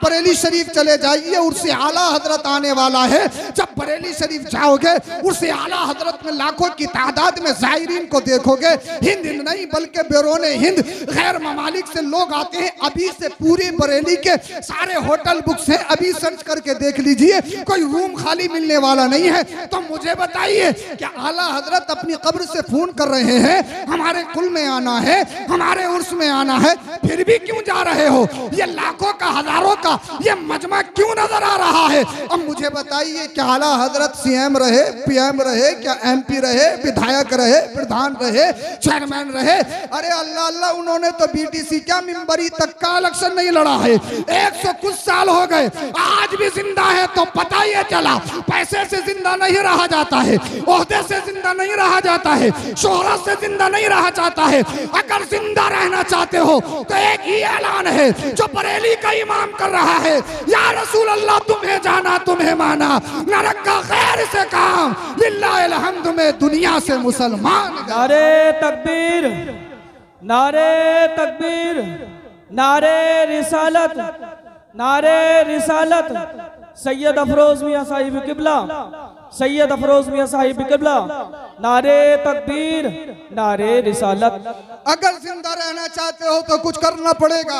बरेली शरीफ चले जाइए, उससे आला हजरत आने वाला है। जब बरेली शरीफ जाओगे, उससे आला हजरत में लाखों की तादाद में ज़ायरीन को देखोगे। हिंद नहीं बल्कि बैरून हिंद गैर ममालिक से लोग आते हैं। अभी से पूरी बरेली के सारे होटल बुक्स हैं, अभी सर्च करके देख लीजिए, कोई रूम खाली मिलने वाला नहीं है। तो मुझे बताइए कि आला हजरत अपनी कब्र से फोन कर रहे हैं, हमारे कुल में आना है, हमारे उर्स में आना है, फिर भी क्यों जा रहे हो? ये लाखों का हजारों का ये मजमा क्यों नजर आ रहा है? अब मुझे बताइए कि आला हजरत सीएम रहे, पीएम रहे, क्या एमपी रहे, विधायक रहे, प्रधान रहे, चेयरमैन रहे? अरे अल्लाह अल्लाह, उन्होंने तो बीटीसी क्या मिंबरी तक का इलेक्शन नहीं लड़ा है। 100 कुछ साल हो गए, आज भी जिंदा है। तो पता ये चला, पैसे से जिंदा नहीं रहा जाता है, ओहदे से जिंदा नहीं रहा जाता है, शोहरत से जिंदा नहीं रहा जाता है। अगर जिंदा रहना चाहते हो तो एक ही ऐलान है जो बरेली का इमाम कर रहा है, या रसूल अल्लाह तुम्हें जाना तुम्हें माना, न रखा खैर से काम, लिल्लाहिल हम्द में दुनिया से मुसलमान। नारे तकबीर, नारे तकबीर, नारे रिसालत, नारे रिसालत। सैयद अफरोज मियां साहिब किबला, सैयद अफरोज मियां साहिब किबला। नारे तकबीर, नारे रिसालत। अगर जिंदा रहना चाहते हो तो कुछ करना पड़ेगा।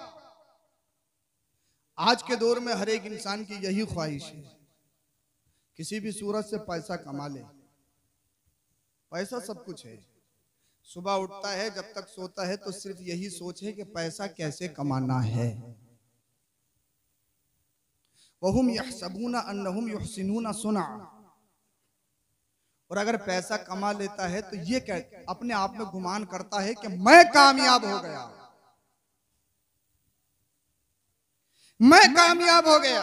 आज के दौर में हर एक इंसान की यही ख्वाहिश है, किसी भी सूरत से पैसा कमा ले। पैसा सब कुछ है। सुबह उठता है, जब तक सोता है तो सिर्फ यही सोच है कि पैसा कैसे कमाना है। वहुम यहसबूना अन्नहुम युहसिनूना सुना। और अगर पैसा कमा लेता है तो ये अपने आप में गुमान करता है कि मैं कामयाब हो गया, मैं कामयाब हो गया।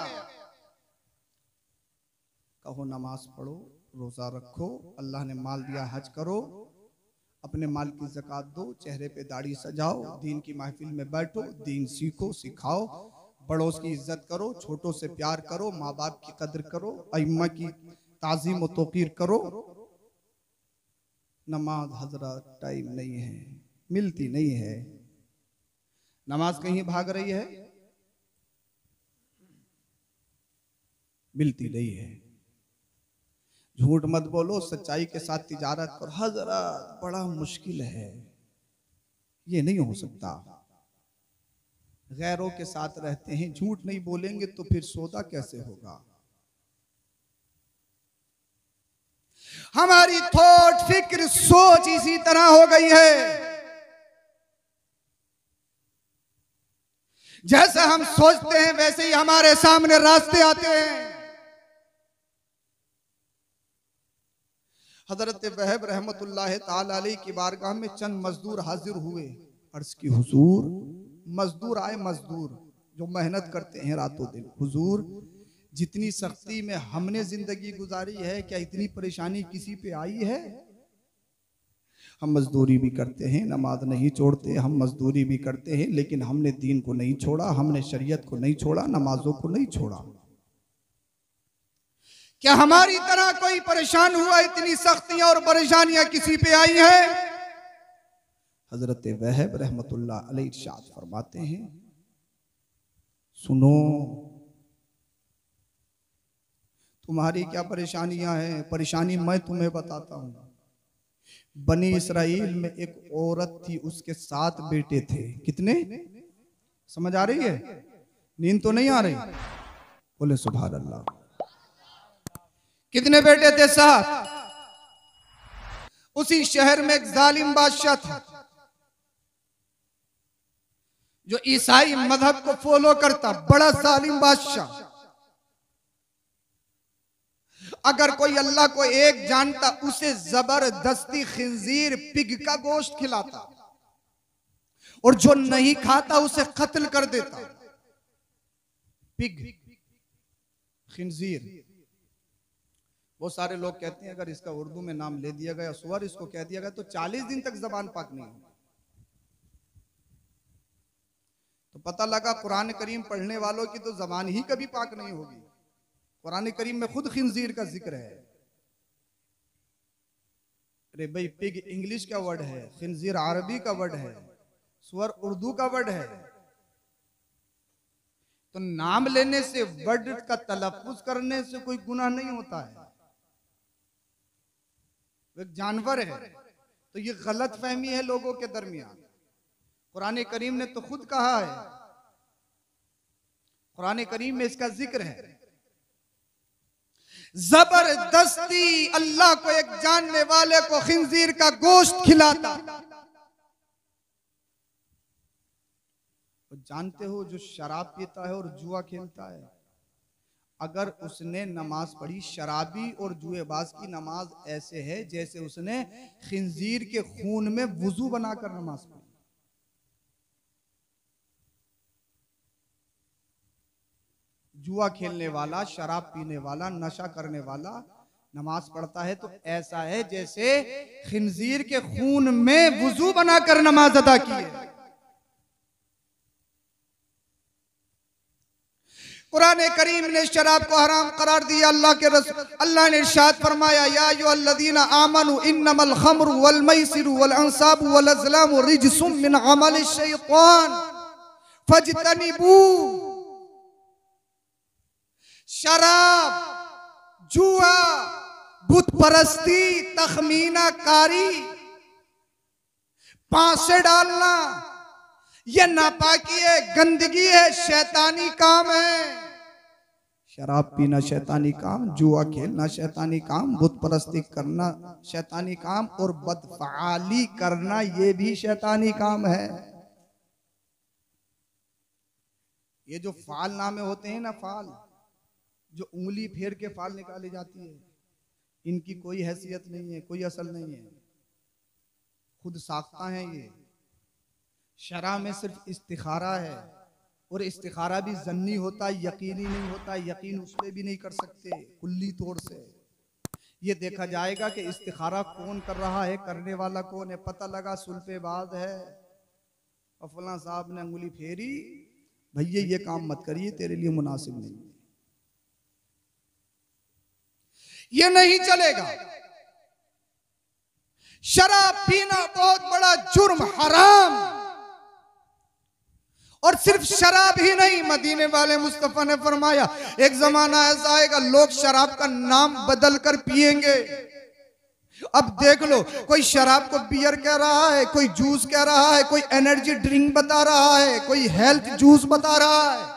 कहो नमाज पढ़ो, रोजा रखो, अल्लाह ने माल दिया हज करो, अपने माल की ज़कात दो, चेहरे पे दाढ़ी सजाओ, दीन की महफिल में बैठो, दीन सीखो सिखाओ, बड़ों की इज्जत करो, छोटों से प्यार करो, माँ बाप की कदर करो, अइम्मा की ताज़ीम व तौक़ीर करो। नमाज हजरत टाइम नहीं है, मिलती नहीं है। नमाज कहीं भाग रही है, मिलती नहीं है। झूठ मत बोलो, सच्चाई के साथ तिजारत करो। हजरत बड़ा मुश्किल है, ये नहीं हो सकता। गैरों के साथ रहते हैं, झूठ नहीं बोलेंगे तो फिर सौदा कैसे होगा? हमारी थॉट फिक्र सोच इसी तरह हो गई है। जैसा हम सोचते हैं वैसे ही हमारे सामने रास्ते आते हैं। हजरत वहब रहमतुल्लाह ताला अलैह की बारगाह में चंद मजदूर हाजिर हुए। अर्ज की हुजूर, मजदूर आए, मजदूर जो मेहनत करते हैं रातों दिन। हुजूर, जितनी सख्ती में हमने जिंदगी गुजारी है, क्या इतनी परेशानी किसी पे आई है? हम मजदूरी भी करते हैं, नमाज नहीं छोड़ते, हम मजदूरी भी करते हैं, लेकिन हमने दीन को नहीं छोड़ा, हमने शरीयत को नहीं छोड़ा, नमाजों को नहीं छोड़ा। क्या हमारी तरह कोई परेशान हुआ? इतनी सख्तियां और परेशानियां किसी पे आई हैं? हजरत वहब रहमतुल्लाह अलैह इरशाद फरमाते हैं, सुनो, तुम्हारी क्या परेशानियां हैं? परेशानी मैं तुम्हें बताता हूं। बनी इसराइल में एक औरत थी, उसके 7 बेटे थे। कितने? समझ आ रही है? नींद तो नहीं आ रही? बोले सुभान अल्लाह। कितने बेटे थे? 7। उसी शहर में एक जालिम बादशाह था जो ईसाई मजहब को फॉलो करता, बड़ा जालिम बादशाह। अगर कोई अल्लाह को एक जानता, उसे जबरदस्ती खिंजीर, पिग का गोश्त खिलाता, और जो नहीं खाता उसे कत्ल कर देता। पिग, खिंजीर। वो सारे लोग कहते हैं अगर इसका उर्दू में नाम ले दिया गया, सुअर इसको कह दिया गया, तो 40 दिन तक जबान पाक नहीं होगी। तो पता लगा कुरान करीम पढ़ने वालों की तो जबान ही कभी पाक नहीं होगी। कुरान करीम में खुद खिंजीर का जिक्र है। अरे भाई, पिग इंग्लिश का वर्ड है, खिंजीर अरबी का वर्ड है, सुअर उर्दू का वर्ड है। तो नाम लेने से, वर्ड का तलफ्फुज करने से कोई गुनाह नहीं होता है। वो एक जानवर है। तो ये गलत फहमी है लोगों के दरमियान। कुरान करीम ने तो खुद कहा है, कुरान करीम में इसका जिक्र है, जबरदस्ती अल्लाह को एक जानने वाले को खिंजीर का गोश्त खिलाता। तो जानते हो जो शराब पीता है और जुआ खेलता है, अगर उसने नमाज पढ़ी, शराबी और जुएबाज की नमाज ऐसे है जैसे उसने खिंजीर के खून में वुजू बनाकर नमाज पढ़ी। जुआ खेलने वाला, शराब पीने वाला, नशा करने वाला नमाज पढ़ता है तो ऐसा है जैसे खिंजीर के खून में वुजू बनाकर नमाज अदा की है। कुरान करीम ने शराब को हराम करार दिया। अल्लाह ने इरशाद फरमाया, या अय्युहल्लज़ीना आमनू इन्नमल खम्रु वल मैसिरु वल अंसाबु वल अज़लामु रिज्सुम मिन अमलिश शैतान फज्तनिबू। शराब, जुआ, बुत परस्ती, तखमीना कारी, पांसे डालना, यह नापाकी है, गंदगी है, शैतानी काम है। शराब पीना शैतानी काम, जुआ खेलना शैतानी काम, बुत परस्ती करना शैतानी काम और बदफआली करना ये भी शैतानी काम है। ये जो फाल नामे होते हैं ना, फाल जो उंगली फेर के फाल निकाली जाती है, इनकी कोई हैसियत नहीं है, कोई असल नहीं है, खुद साख्ता है ये। शरा में सिर्फ इस्तिखारा है और इस्तिखारा भी जन्नी होता है, यकीनी नहीं होता। यकीन उस पर भी नहीं कर सकते कुल्ली तौर से। ये देखा जाएगा कि इस्तिखारा कौन कर रहा है, करने वाला कौन है। पता लगा सुल्फेबाज है और फलां साहब ने अंगुली फेरी, भैया ये काम मत करिए, तेरे लिए मुनासिब नहीं, ये नहीं चलेगा। शराब पीना बहुत बड़ा जुर्म, हराम। और सिर्फ शराब ही नहीं, मदीने वाले मुस्तफा ने फरमाया एक जमाना ऐसा आएगा लोग शराब का नाम बदल कर पिएंगे। अब देख लो, कोई शराब को बियर कह रहा है, कोई जूस कह रहा है, कोई एनर्जी ड्रिंक बता रहा है, कोई हेल्थ जूस बता रहा है।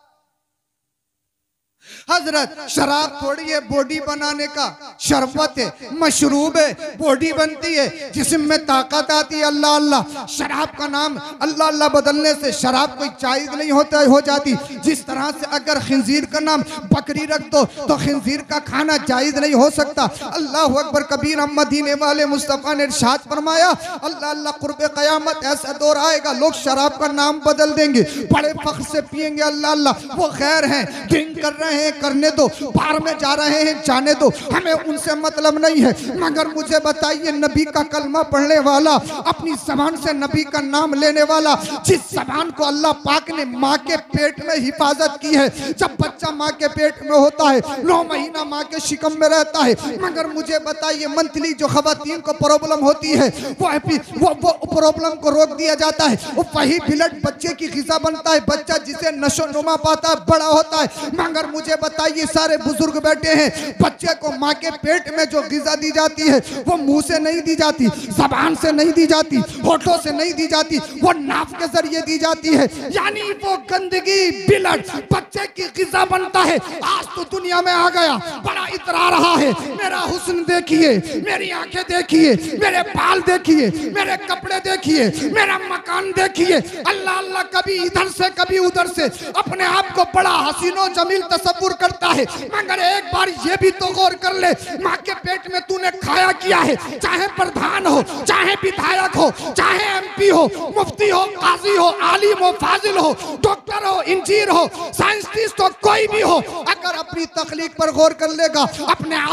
हजरत शराब थोड़ी है बॉडी बनाने का शरबत है, मशरूब है, बॉडी बनती है, जिस्म में ताकत आती है। अल्लाह अल्लाह, शराब का नाम अल्लाह अल्लाह बदलने से शराब कोई जायज नहीं होता हो जाती। जिस तरह से अगर खिंजीर का नाम बकरी रख दो तो खिंजीर का खाना जायज नहीं हो सकता। अल्लाह अकबर कबीर। मदीने वाले मुस्तफा ने इरशाद फरमाया, अल्लाह अल्लाह कुर्बे क़यामत ऐसा दौर आएगा लोग शराब का नाम बदल देंगे, बड़े फख्र से पिएंगे। अल्लाह अल्लाह, वो खैर हैं, ड्रिंक कर रहे हैं, करने दो, बाहर में जा रहे हैं, जाने दो, हमें उनसे मतलब नहीं है। मगर मुझे बताइए, नबी का कलमा पढ़ने वाला, अपनी जबान से नबी का नाम लेने वाला, जिस जबान को अल्लाह पाक ने माँ के पेट में हिफाजत की है, जब बच्चा माँ के पेट में होता है, 9 महीना माँ के शिकम में रहता है। मगर मुझे बताइए, मंथली जो खवातीन को प्रॉब्लम होती है वो प्रॉब्लम को रोक दिया जाता है। वो वही ब्लड बच्चे की ग़िज़ा बनता है, बच्चा जिसे नशो नुमा पाता है, बड़ा होता है। मगर मुझे बताइए, सारे बुजुर्ग बैठे हैं, बच्चे को माँ के पेट में जो ग़िज़ा दी जाती है वो मुंह से नहीं दी जाती, जबान से नहीं दी जाती, होठों से नहीं दी जाती, वो नाक के जरिए दी जाती है। यानी वो गंदगी ब्लड बच्चे की ग़िज़ा बनता है। आज तो दुनिया में आ गया, बड़ा इतरा रहा है, मेरा हुस्न देखिए, मेरी आंखें देखिए, मेरे बाल देखिए, मेरे कपड़े देखिए, मेरा मकान देखिए। अल्लाह अल्लाह, कभी इधर से कभी उधर से अपने आप को बड़ा हसीनो जमील तसव्वुर करता है। मगर एक बार ये भी तो गौर कर ले, माँ के पेट में तूने खाया किया है, चाहे प्रधान हो, चाहे विधायक हो, चाहे MP हो, मुफ्ती हो, काजी हो, आलिम हो, फाजिल हो, डॉक्टर हो, इंजीनियर हो, साइंटिस्ट हो, कोई भी हो, अगर अपनी तखलीक पर गौर कर लेगा, अपने आप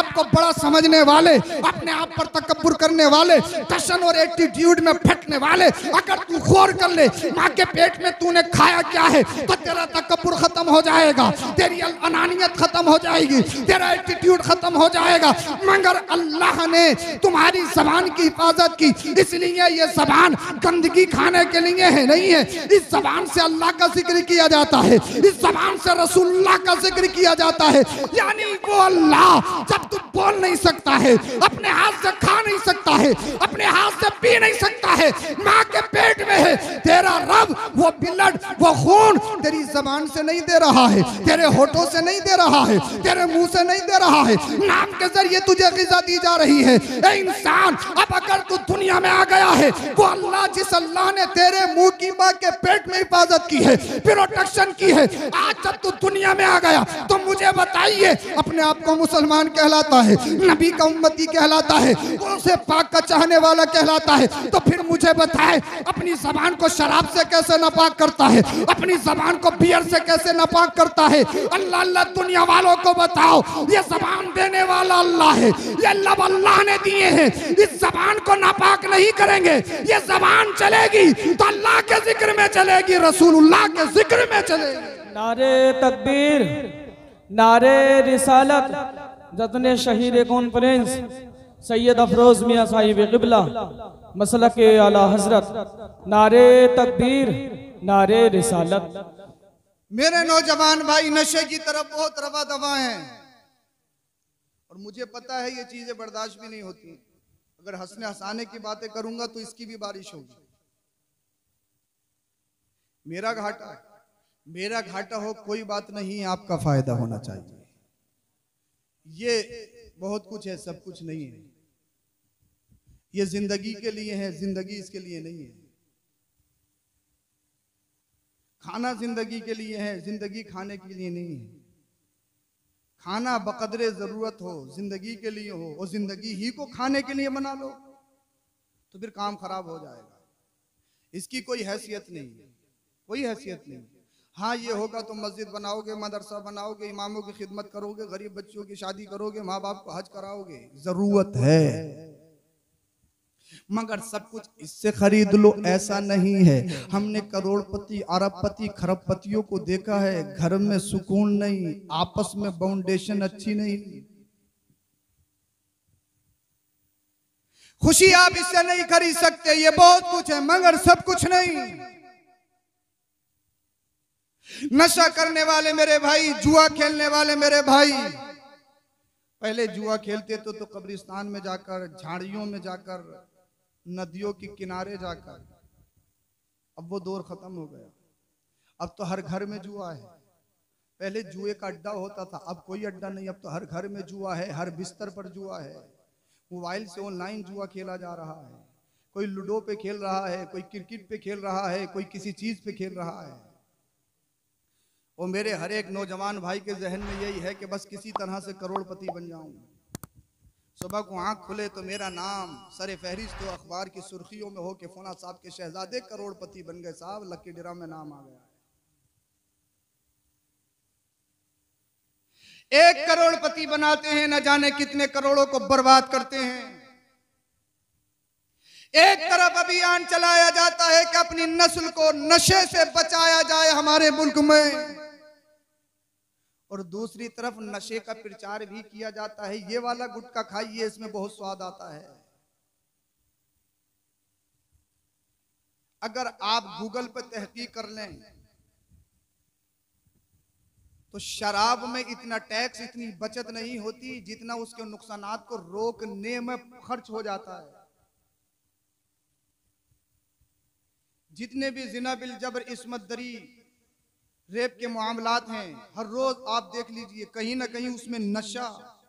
आप को बड़ा समझने वाले, अपने आप पर तकब्बुर करने वाले, टशन और एटीट्यूड में फटने वाले, अगर तू गौर कर ले माँ के पेट में तूने खाया क्या है तो तेरा तकब्बुर खत्म हो जाएगा, तेरी अनानियत खत्म हो जाएगी, तेरा एटीट्यूड खत्म हो जाएगा। मगर अल्लाह ने तुम्हारी जबान की हिफाजत की, इसलिए ये जबान गंदगी खाने के लिए है नहीं है। इस जबान से अल्लाह का जिक्र किया जाता है, इस जबान से रसूलुल्लाह का जिक्र किया जाता है। यानी वो अल्लाह जब तू बोल नहीं सकता है, अपने हाथ से खा नहीं सकता है, अपने हाथ से पी नहीं सकता है, माँ के पेट में है, तेरा रब वो ब्लड वो खून तेरी जबान से नहीं दे रहा है, तेरे होठों से नहीं दे रहा है, तेरे मुंह से नहीं दे रहा है, नाम के जरिए तुझे ग़िज़ा दी जा रही है। ए इंसान, अब अगर तू दुनिया में आ गया है, वो अल्लाह जिस अल्लाह ने तेरे मुंह की माँ के पेट में हिफाजत की है, प्रोटेक्शन की है, आज जब तू दुनिया में आ गया तो मुझे बताइए, अपने आप को मुसलमान कहलाता है, नबी का उम्मती कहलाता है, उसे पाक का चाहने वाला कहलाता है, तो फिर मुझे बताए अपनी जबान को शराब से कैसे नापाक करता है, अपनी जबान को बियर से कैसे नापाक करता है। अल्लाह अल्लाह दुनिया वालों को बताओ, ये जबान देने वाला अल्लाह है, ये लब अल्लाह ने दिए हैं, इस जबान को नापाक नहीं करेंगे, ये जबान चलेगी तो अल्लाह के जिक्र में चलेगी, रसूलुल्लाह के जिक्र में चलेगी। नारे तकबीर, नारे रिसालत, जतने शहीद कॉन्फ्रेंस सैयद अफरोज मियाँ साहिब क़िबला मसलक आला हजरत, नारे तकबीर, नारे रिसालत। मेरे नौजवान भाई नशे की तरफ बहुत रवा दवा हैं और मुझे पता है ये चीजें बर्दाश्त भी नहीं होती। अगर हंसने हंसाने की बातें करूंगा तो इसकी भी बारिश होगी। मेरा घाटा हो कोई बात नहीं है, आपका फायदा होना चाहिए। ये बहुत कुछ है, सब कुछ नहीं है। ये जिंदगी के लिए है, जिंदगी इसके लिए नहीं है। खाना जिंदगी के लिए है, जिंदगी खाने के लिए नहीं है। खाना बकदरे जरूरत हो, जिंदगी के लिए हो, और जिंदगी ही को खाने के लिए बना लो तो फिर काम खराब हो जाएगा। इसकी कोई हैसियत नहीं, कोई हैसियत नहीं। हाँ, ये होगा तो मस्जिद बनाओगे, मदरसा बनाओगे, इमामों की खिदमत करोगे, गरीब बच्चों की शादी करोगे, माँ बाप को हज कराओगे, जरूरत है। मगर सब कुछ इससे खरीद लो ऐसा नहीं है। हमने करोड़पति, अरबपति, खरबपतियों को देखा है, घर में सुकून नहीं, आपस में बाउंडेशन अच्छी नहीं। खुशी आप इससे नहीं खरीद सकते, ये बहुत कुछ है मगर सब कुछ नहीं। नशा करने वाले मेरे भाई, जुआ खेलने वाले मेरे भाई, पहले जुआ खेलते तो कब्रिस्तान में जाकर, झाड़ियों में जाकर, नदियों के किनारे जाकर। अब वो दौर खत्म हो गया, अब तो हर घर में जुआ है। पहले जुए का अड्डा होता था, अब कोई अड्डा नहीं, अब तो हर घर में जुआ है, हर बिस्तर पर जुआ है। मोबाइल से ऑनलाइन जुआ खेला जा रहा है, कोई लूडो पे खेल रहा है, कोई क्रिकेट पे खेल रहा है, कोई किसी चीज पे खेल रहा है। और मेरे हर एक नौजवान भाई के जहन में यही है कि बस किसी तरह से करोड़पति बन जाऊं। सुबह को आंख खुले तो मेरा नाम सरे फहरिस्त हो, अखबार की सुर्खियों में हो कि फौना साहब के शहजादे करोड़पति बन गए, साहब लकी ड्रा में नाम आ गया। 1 करोड़पति बनाते हैं, न जाने कितने करोड़ों को बर्बाद करते हैं। एक तरफ अभियान चलाया जाता है कि अपनी नस्ल को नशे से बचाया जाए हमारे मुल्क में, और दूसरी तरफ नशे का प्रचार भी किया जाता है, ये वाला गुटखा खाइए, इसमें बहुत स्वाद आता है। अगर आप गूगल पर तहकीक कर लें तो शराब में इतना टैक्स, इतनी बचत नहीं होती जितना उसके नुकसानात को रोकने में खर्च हो जाता है। जितने भी जिना बिल जबर, इस्मत दरी, रेप के मामलात हैं, हर रोज आप देख लीजिए कहीं ना कहीं उसमें नशा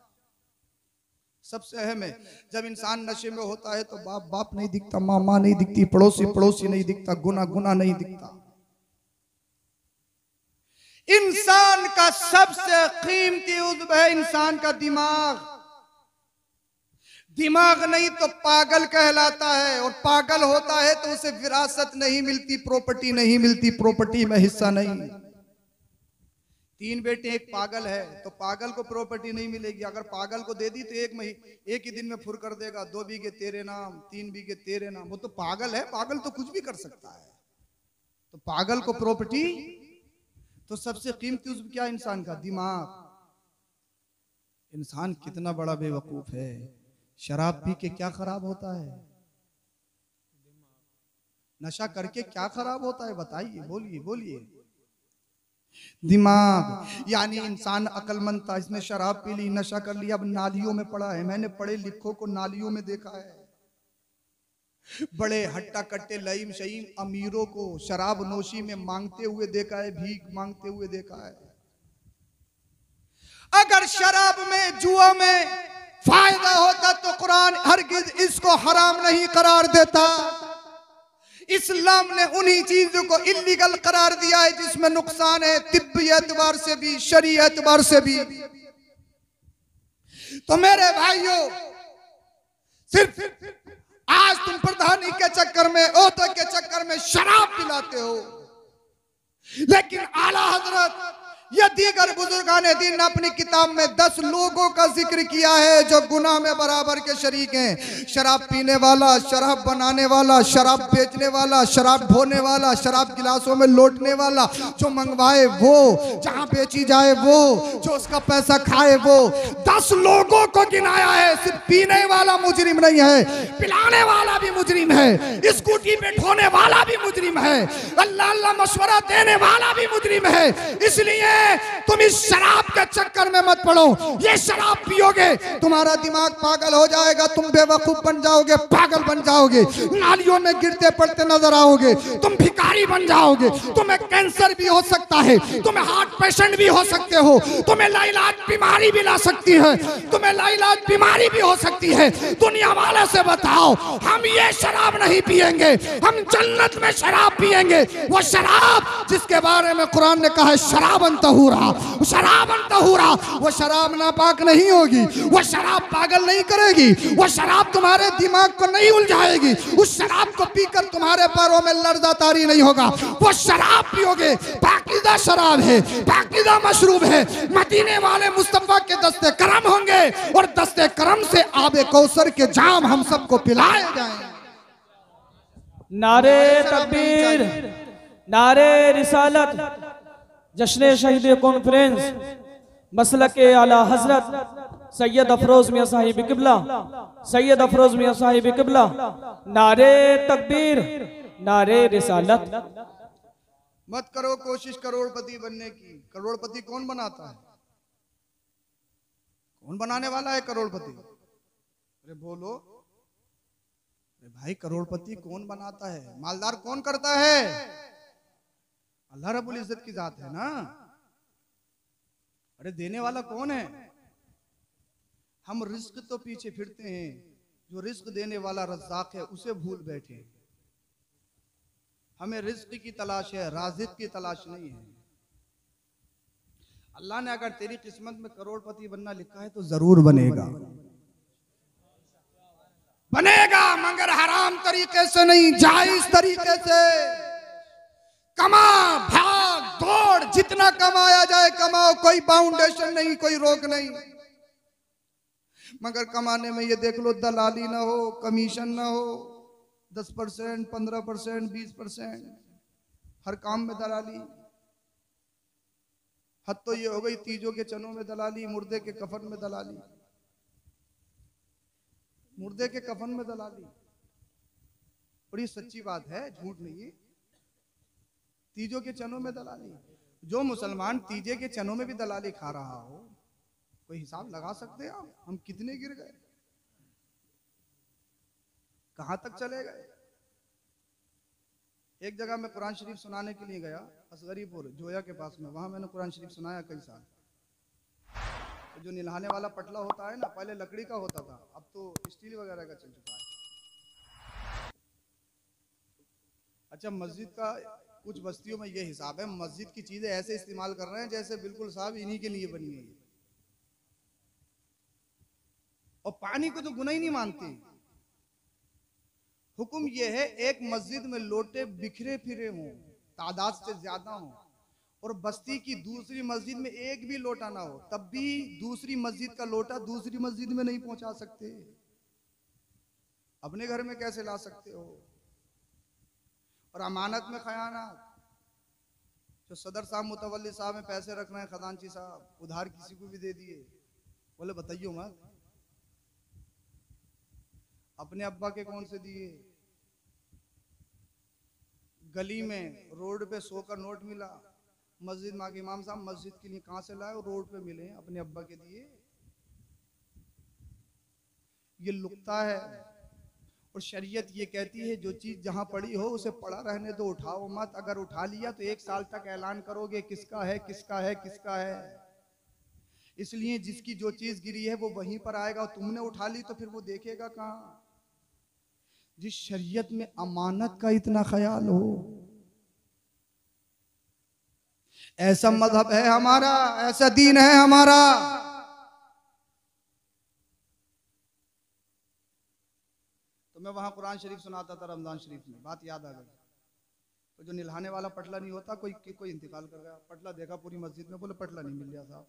सबसे अहम है। जब इंसान नशे में होता है तो बाप बाप नहीं दिखता, माँ माँ नहीं दिखती, पड़ोसी पड़ोसी नहीं दिखता, गुना गुना नहीं दिखता। इंसान का सबसे कीमती उज़्व है इंसान का दिमाग। दिमाग नहीं तो पागल कहलाता है, और पागल होता है तो उसे विरासत नहीं मिलती, प्रॉपर्टी नहीं मिलती, प्रॉपर्टी में हिस्सा नहीं। 3 बेटे एक पागल है, तो पागल को प्रॉपर्टी नहीं मिलेगी। अगर पागल को दे दी तो एक ही दिन में फुर कर देगा, 2 बीघे तेरे नाम, 3 बीघे तेरे नाम। वो तो पागल है, पागल तो कुछ भी कर सकता है। तो पागल को प्रॉपर्टी, तो सबसे कीमती उस क्या इंसान का दिमाग। इंसान कितना बड़ा बेवकूफ है। शराब पी के क्या खराब होता है, नशा करके क्या खराब होता है, बताइए, बोलिए बोलिए। दिमाग, यानी इंसान अक्लमंद था, इसने शराब पी ली, नशा कर लिया, अब नालियों में पड़ा है। मैंने पढ़े लिखों को नालियों में देखा है। बड़े हट्टा कट्टे लईम शईम अमीरों को शराब नोशी में मांगते हुए देखा है, भीख मांगते हुए देखा है। अगर शराब में, जुआ में फायदा होता तो कुरान हरगिज इसको हराम नहीं करार देता। इस्लाम ने उन्हीं चीजों को इल्लीगल करार दिया है जिसमें नुकसान है, तिब्बी एतबार से भी, शरी एतबार से भी। तो मेरे भाइयों, सिर्फ आज तुम प्रधानी के चक्कर में, ओहदे के चक्कर में शराब पिलाते हो, लेकिन आला हजरत या दीगर बुजुर्गाने दीन ने अपनी किताब में 10 लोगों का जिक्र किया है जो गुनाह में बराबर के शरीक हैं। शराब पीने वाला, शराब बनाने वाला, शराब बेचने वाला, शराब ढोने वाला, शराब गिलासों में लौटने वाला, जो मंगवाए वो, जहां बेची जाए वो, जो उसका पैसा खाए वो। 10 लोगों को गिनाया है। सिर्फ पीने वाला मुजरिम नहीं है, पिलाने वाला भी मुजरिम है, स्कूटी पे ढोने वाला भी मुजरिम है, अल्लाह अल्लाह मशवरा देने वाला भी मुजरिम है। इसलिए तुम इस शराब के चक्कर में मत पड़ो। ये शराब पियोगे तुम्हारा दिमाग पागल हो जाएगा, तुम बेवकूफ बन जाओगे, पागल बन जाओगे, नालियों में गिरते पड़ते नजर आओगे, तुम भिखारी बन जाओगे, तुम्हें कैंसर भी हो सकता है, तुम्हें हार्ट पेशेंट भी हो सकते हो, तुम्हें लाइलाज बीमारी भी ला सकती है, तुम्हें लाइलाज बीमारी भी हो सकती है। दुनिया वाले से बताओ, हम ये शराब नहीं पिएंगे, हम जन्नत में शराब पिएंगे। वो शराब जिसके बारे में कुरान ने कहा है शराबन तहूरा, शराबन तहूरा। वो शराब नापाक नहीं होगी, वो शराब पागल नहीं करेगी, वो शराब तुम्हारे दिमाग को नहीं उलझाएगी, उस शराब को पीकर तुम्हारे पैरों में लर्जा तारी नहीं होगा। वो शराब पियोगे, पाकीज़ा शराब है, पाकीज़ा मशरूब है। मदीने वाले मुस्तफा के दस्ते करम होंगे और दस्ते करम से आबे कौसर के जाम हम सबको पिलाए जाएंगे। नारे तकबीर, नारे रिसालत। जश्न शहीद कॉन्फ्रेंस मसलक आला हजरत सैयद अफरोज मियां साहिब किबला, सैयद अफरोज मियां साहिब किबला। नारे तकबीर, नारे रिसालत। मत करो कोशिश करोड़पति बनने की। करोड़पति कौन बनाता है? कौन बनाने वाला है करोड़पति? अरे बोलो, अरे भाई, करोड़पति कौन बनाता है? मालदार कौन करता है? अल्लाह रब्बुल इज्जत की जात है ना। अरे देने वाला कौन है? हम रिस्क तो पीछे फिरते हैं, जो रिस्क देने वाला रज़्ज़ाक़ है उसे भूल बैठे। हमें रिस्क की तलाश है, राज़िक़ की तलाश नहीं है। अल्लाह ने अगर तेरी किस्मत में करोड़पति बनना लिखा है तो जरूर बनेगा, बनेगा, मगर हराम तरीके से नहीं, जायज तरीके से। कमा, भाग, दौड़, जितना कमाया जाए कमाओ, कोई बाउंडेशन नहीं, कोई रोक नहीं। मगर कमाने में ये देख लो, दलाली ना हो, कमीशन ना हो, 10%, 15%, 20%, हर काम में दलाली। हद तो ये हो गई तीजों के चनों में दलाली, मुर्दे के कफन में दलाली, मुर्दे के कफन में दलाली। बड़ी सच्ची बात है, झूठ नहीं। तीजों के चनों में दलाली। जो मुसलमान तीजे के चनों में भी दलाली खा रहा हो, कोई हिसाब लगा सकते हैं आप? हम कितने गिर गए, कहां तक चले गए। एक जगह मैं कुरान शरीफ सुनाने के लिए गया, असगरीपुर जोया के पास में। वहां मैंने कुरान शरीफ सुनाया कई साल। तो जो निल्हाने वाला पटला होता है ना, पहले लकड़ी का होता था, अब तो स्टील वगैरह का चल चुका है। अच्छा, मस्जिद का कुछ बस्तियों में ये हिसाब है, मस्जिद की चीजें ऐसे इस्तेमाल कर रहे हैं जैसे बिल्कुल साहब इन्हीं के लिए बनी है। और पानी को तो गुनाह ही नहीं मानते। हुक्म यह है, एक मस्जिद में लोटे बिखरे फिरे हों, तादाद से ज्यादा हों, और बस्ती की दूसरी मस्जिद में एक भी लोटा ना हो, तब भी दूसरी मस्जिद का लोटा दूसरी मस्जिद में नहीं पहुंचा सकते। अपने घर में कैसे ला सकते हो? और अमानत में खयानत। जो सदर साहब मुतवल्ली साहब में पैसे रख रहे हैं, खजांची साहब उधार किसी को भी दे दिए, बोले बताइयो मत, अपने अब्बा के कौन से दिए? गली में रोड पे 100 का नोट मिला, मस्जिद में आके इमाम साहब मस्जिद के लिए कहां से लाए? और रोड पे मिले, अपने अब्बा के दिए। ये लुकता है। और शरीयत ये कहती है जो चीज जहां पड़ी हो उसे पड़ा रहने दो, उठाओ मत। अगर उठा लिया तो 1 साल तक ऐलान करोगे किसका है, किसका है, किसका है। इसलिए जिसकी जो चीज गिरी है वो वहीं पर आएगा, और तुमने उठा ली तो फिर वो देखेगा कहां। जिस शरीयत में अमानत का इतना ख्याल हो, ऐसा मजहब है हमारा, ऐसा दीन है हमारा। तो मैं वहां कुरान शरीफ सुनाता था रमजान शरीफ में, बात याद आ गई। तो जो निल्हाने वाला पटला नहीं होता, कोई इंतकाल कर गया, पटला देखा पूरी मस्जिद में, बोले पटला नहीं मिल गया साहब।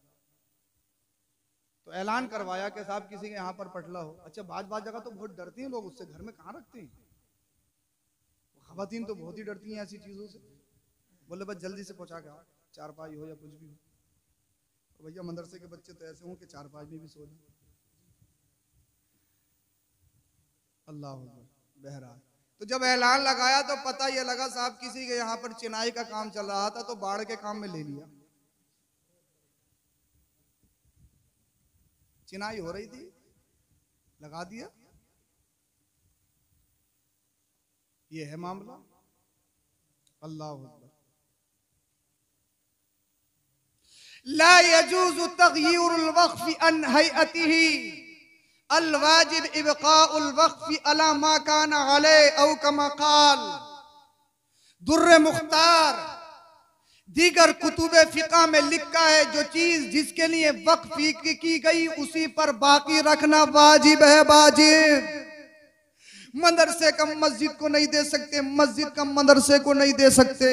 तो ऐलान करवाया कि साहब किसी के यहाँ पर पटला हो। अच्छा, बात जगह तो बहुत डरती हैं लोग उससे, घर में कहाँ रखते हैं। खवातीन तो बहुत ही डरती हैं ऐसी चीजों से। बोले बस जल्दी से पहुंचा के, चारपाई हो या कुछ भी हो। तो भैया मदरसे के बच्चे तो ऐसे हों कि चारपाई में भी सो जाए। अल्लाह बहरहाल, तो जब ऐलान लगाया तो पता ये लगा साहब किसी के यहाँ पर चिनाई का काम चल रहा था, तो बाढ़ के काम में ले लिया। चिनाई हो रही थी, लगा दिया। ये है मामला। अल्लाह अकबर। ला यजूज़ु तग़यीरुल वक़्फ़ि अन हैअतिही अल वाजिब इबक़ाउल वक़्फ़ि अला मा काना अलैहि औ कमा क़ाल। दुर्र मुख्तार दीगर कुतुबे फ़िक़्ह में लिखा है, जो चीज जिसके लिए वक्फ की गई उसी पर बाकी रखना वाजिब है, वाजिब। मदरसे का मस्जिद को नहीं दे सकते, मस्जिद का मदरसे को नहीं दे सकते।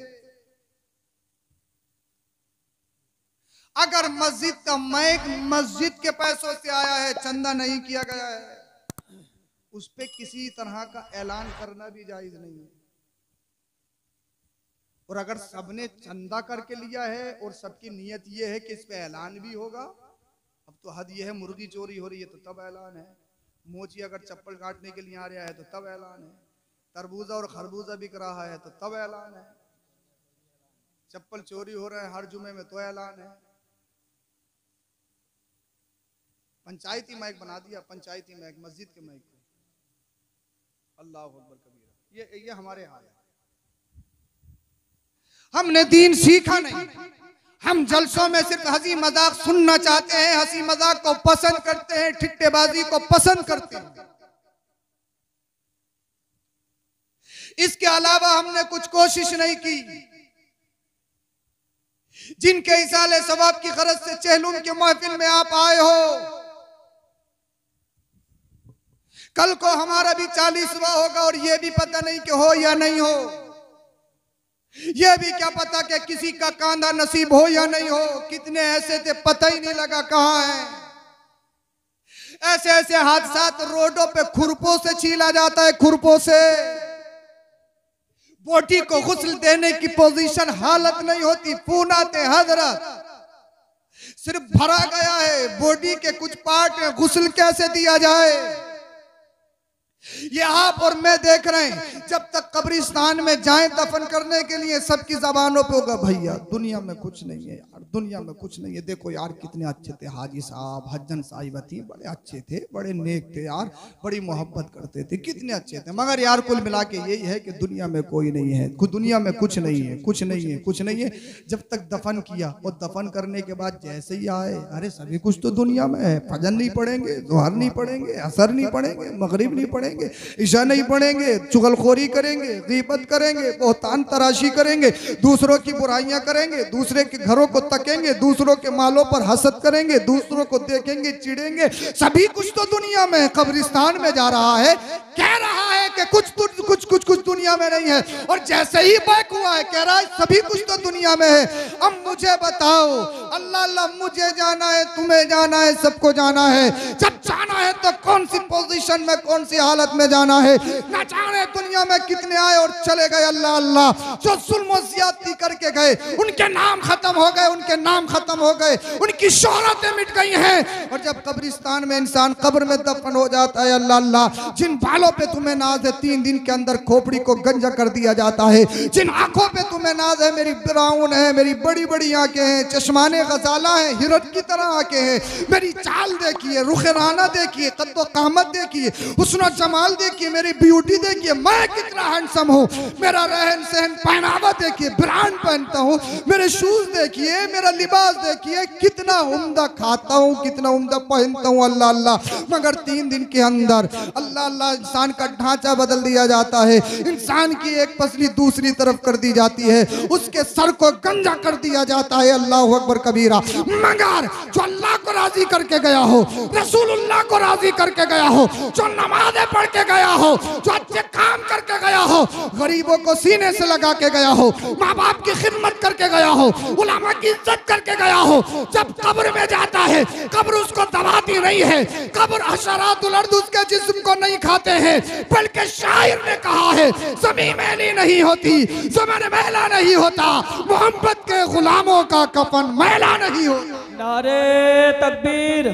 अगर मस्जिद का मैक मस्जिद के पैसों से आया है, चंदा नहीं किया गया है, उस पे किसी तरह का ऐलान करना भी जायज नहीं है। और अगर सबने चंदा करके लिया है और सबकी नीयत ये है कि इस पे ऐलान भी होगा, अब तो हद ये है मुर्गी चोरी हो रही है तो तब ऐलान है, मोची अगर चप्पल काटने के लिए आ रहा है तो तब ऐलान है, तरबूजा और खरबूजा बिक रहा है तो तब ऐलान है, चप्पल चोरी हो रहा है हर जुमे में तो ऐलान है। पंचायती माइक बना दिया, पंचायती माइक मस्जिद के माइक को। अल्लाह अकबर कबीरा। ये हमारे हाल है। हमने दीन सीखा नहीं, हम जलसों में सिर्फ हंसी मजाक सुनना चाहते हैं, हंसी मजाक को पसंद करते हैं, ठिट्ठेबाजी को पसंद करते हैं। इसके अलावा हमने कुछ कोशिश नहीं की। जिनके इसाले सवाब की गरज से चहलुम के महफिल में आप आए हो, कल को हमारा भी 40वां होगा और ये भी पता नहीं कि हो या नहीं हो, ये भी क्या पता कि किसी का कांधा नसीब हो या नहीं हो। कितने ऐसे थे पता ही नहीं लगा कहां है। ऐसे ऐसे हादसात रोडों पे खुरपों से छीला जाता है, खुरपों से। बोटी को गुस्ल देने की पोजीशन हालत नहीं होती। पूनाते हजरत सिर्फ भरा गया है, बॉडी के कुछ पार्ट में गुस्ल कैसे दिया जाए, ये आप और मैं देख रहे हैं। जब तक कब्रिस्तान में जाएं दफन करने के लिए, सबकी जबानों पे होगा भैया दुनिया में कुछ नहीं है यार, दुनिया में कुछ नहीं है। देखो यार कितने अच्छे थे हाजी साहब, हज्जन साहिबा थी, बड़े अच्छे थे, बड़े नेक थे यार, बड़ी मोहब्बत करते थे, कितने अच्छे थे। मगर यार कुल मिला के यही है कि दुनिया में कोई नहीं है, दुनिया में कुछ नहीं है, कुछ नहीं है, कुछ नहीं है। जब तक दफन किया और दफन करने के बाद जैसे ही आए, अरे सभी कुछ तो दुनिया में है। फजर नहीं पढ़ेंगे, जोहर नहीं पढ़ेंगे, असर नहीं पढ़ेंगे, मगरिब नहीं पढ़ेंगे, ईशा नहीं पढ़ेंगे, चुगलखोरी करेंगे, गीबत करेंगे, बोहतान तराशी करेंगे, दूसरों की बुराइयां करेंगे, दूसरे के घरों को तकेंगे, दूसरों के मालों पर हसद करेंगे, दूसरों को देखेंगे चिढ़ेंगे। सभी कुछ तो दुनिया में, कब्रिस्तान में जा रहा है, कह रहा है कि कुछ दुनिया दुनिया में नहीं है। और जैसे ही बैक हुआ है कह रहा है सभी कुछ तो दुनिया में है, अब मुझे बताओ। अल्लाह अल्लाह, मुझे जाना है, तुम्हें जाना है, सबको जाना है। जब जाना है तो कौन सी पोजीशन में, कौन सी हालत में जाना है। ना जाने दुनिया में कितने आए और चले गए। अल्लाह अल्लाह, जो जुल्म ज्यादती करके गए उनके नाम खत्म हो गए, उनके नाम खत्म हो गए, उनकी शोहरतें मिट गई हैं। और जब कब्रिस्तान में इंसान कब्र में दफन हो जाता है, अल्लाह अल्लाह, जिन बालों पे तुम्हें नाज है 3 दिन के अंदर खोपड़ी को गंजा कर दिया जाता है। जिन आंखों पे तुम्हें नाज है, मेरी ब्राउन है, मेरी बड़ी बड़ी आंखें हैं, चश्माने गजाला है, हिरन की तरह आंखें हैं, मेरी चाल देखिए, रुख राना देखिए, कद्दो कामत देखिए, हुस्न जमाल देखिए, मेरी ब्यूटी देखिए, मैं कितना हैंडसम हूँ, मेरा रहन सहन पहनावा देखिए, ब्रांड पहनता हूँ, मेरे शूज देखिए, मेरा लिबास देखिए, कितना उम्दा खाता हूँ, कितना उम्दा पहनता हूँ। अल्लाह अल्लाह, मगर 3 दिन के अंदर अल्लाह अल्लाह इंसान का ढांचा बदल दिया जाता है। इंसान की एक पसली दूसरी तरफ कर दी जाती है, उसके सर को गंजा कर दिया जाता है। अल्लाह अकबर कबीरा। मगर जो अल्लाह को राजी करके गया हो, रसूलुल्लाह को राजी करके गया हो, जो नमाज़ें पढ़ के गया हो, जो अच्छे काम करके गया हो, गरीबों को सीने से लगा के गया हो, माँ बाप की खिदमत करके गया हो, उलमा की इज्जत करके गया हो, जब कब्र में जाता है कब्र उसको दबाती नहीं है, कब्र हशरातुल अर्द उसके जिस्म को नहीं खाते हैं। बल्कि शायर ने कहा है ज़मीन मैली नहीं होती, ज़मीन मैला नहीं होता, मोहब्बत के गुलामों का कफन मैला नहीं होता। नारे तकबीर,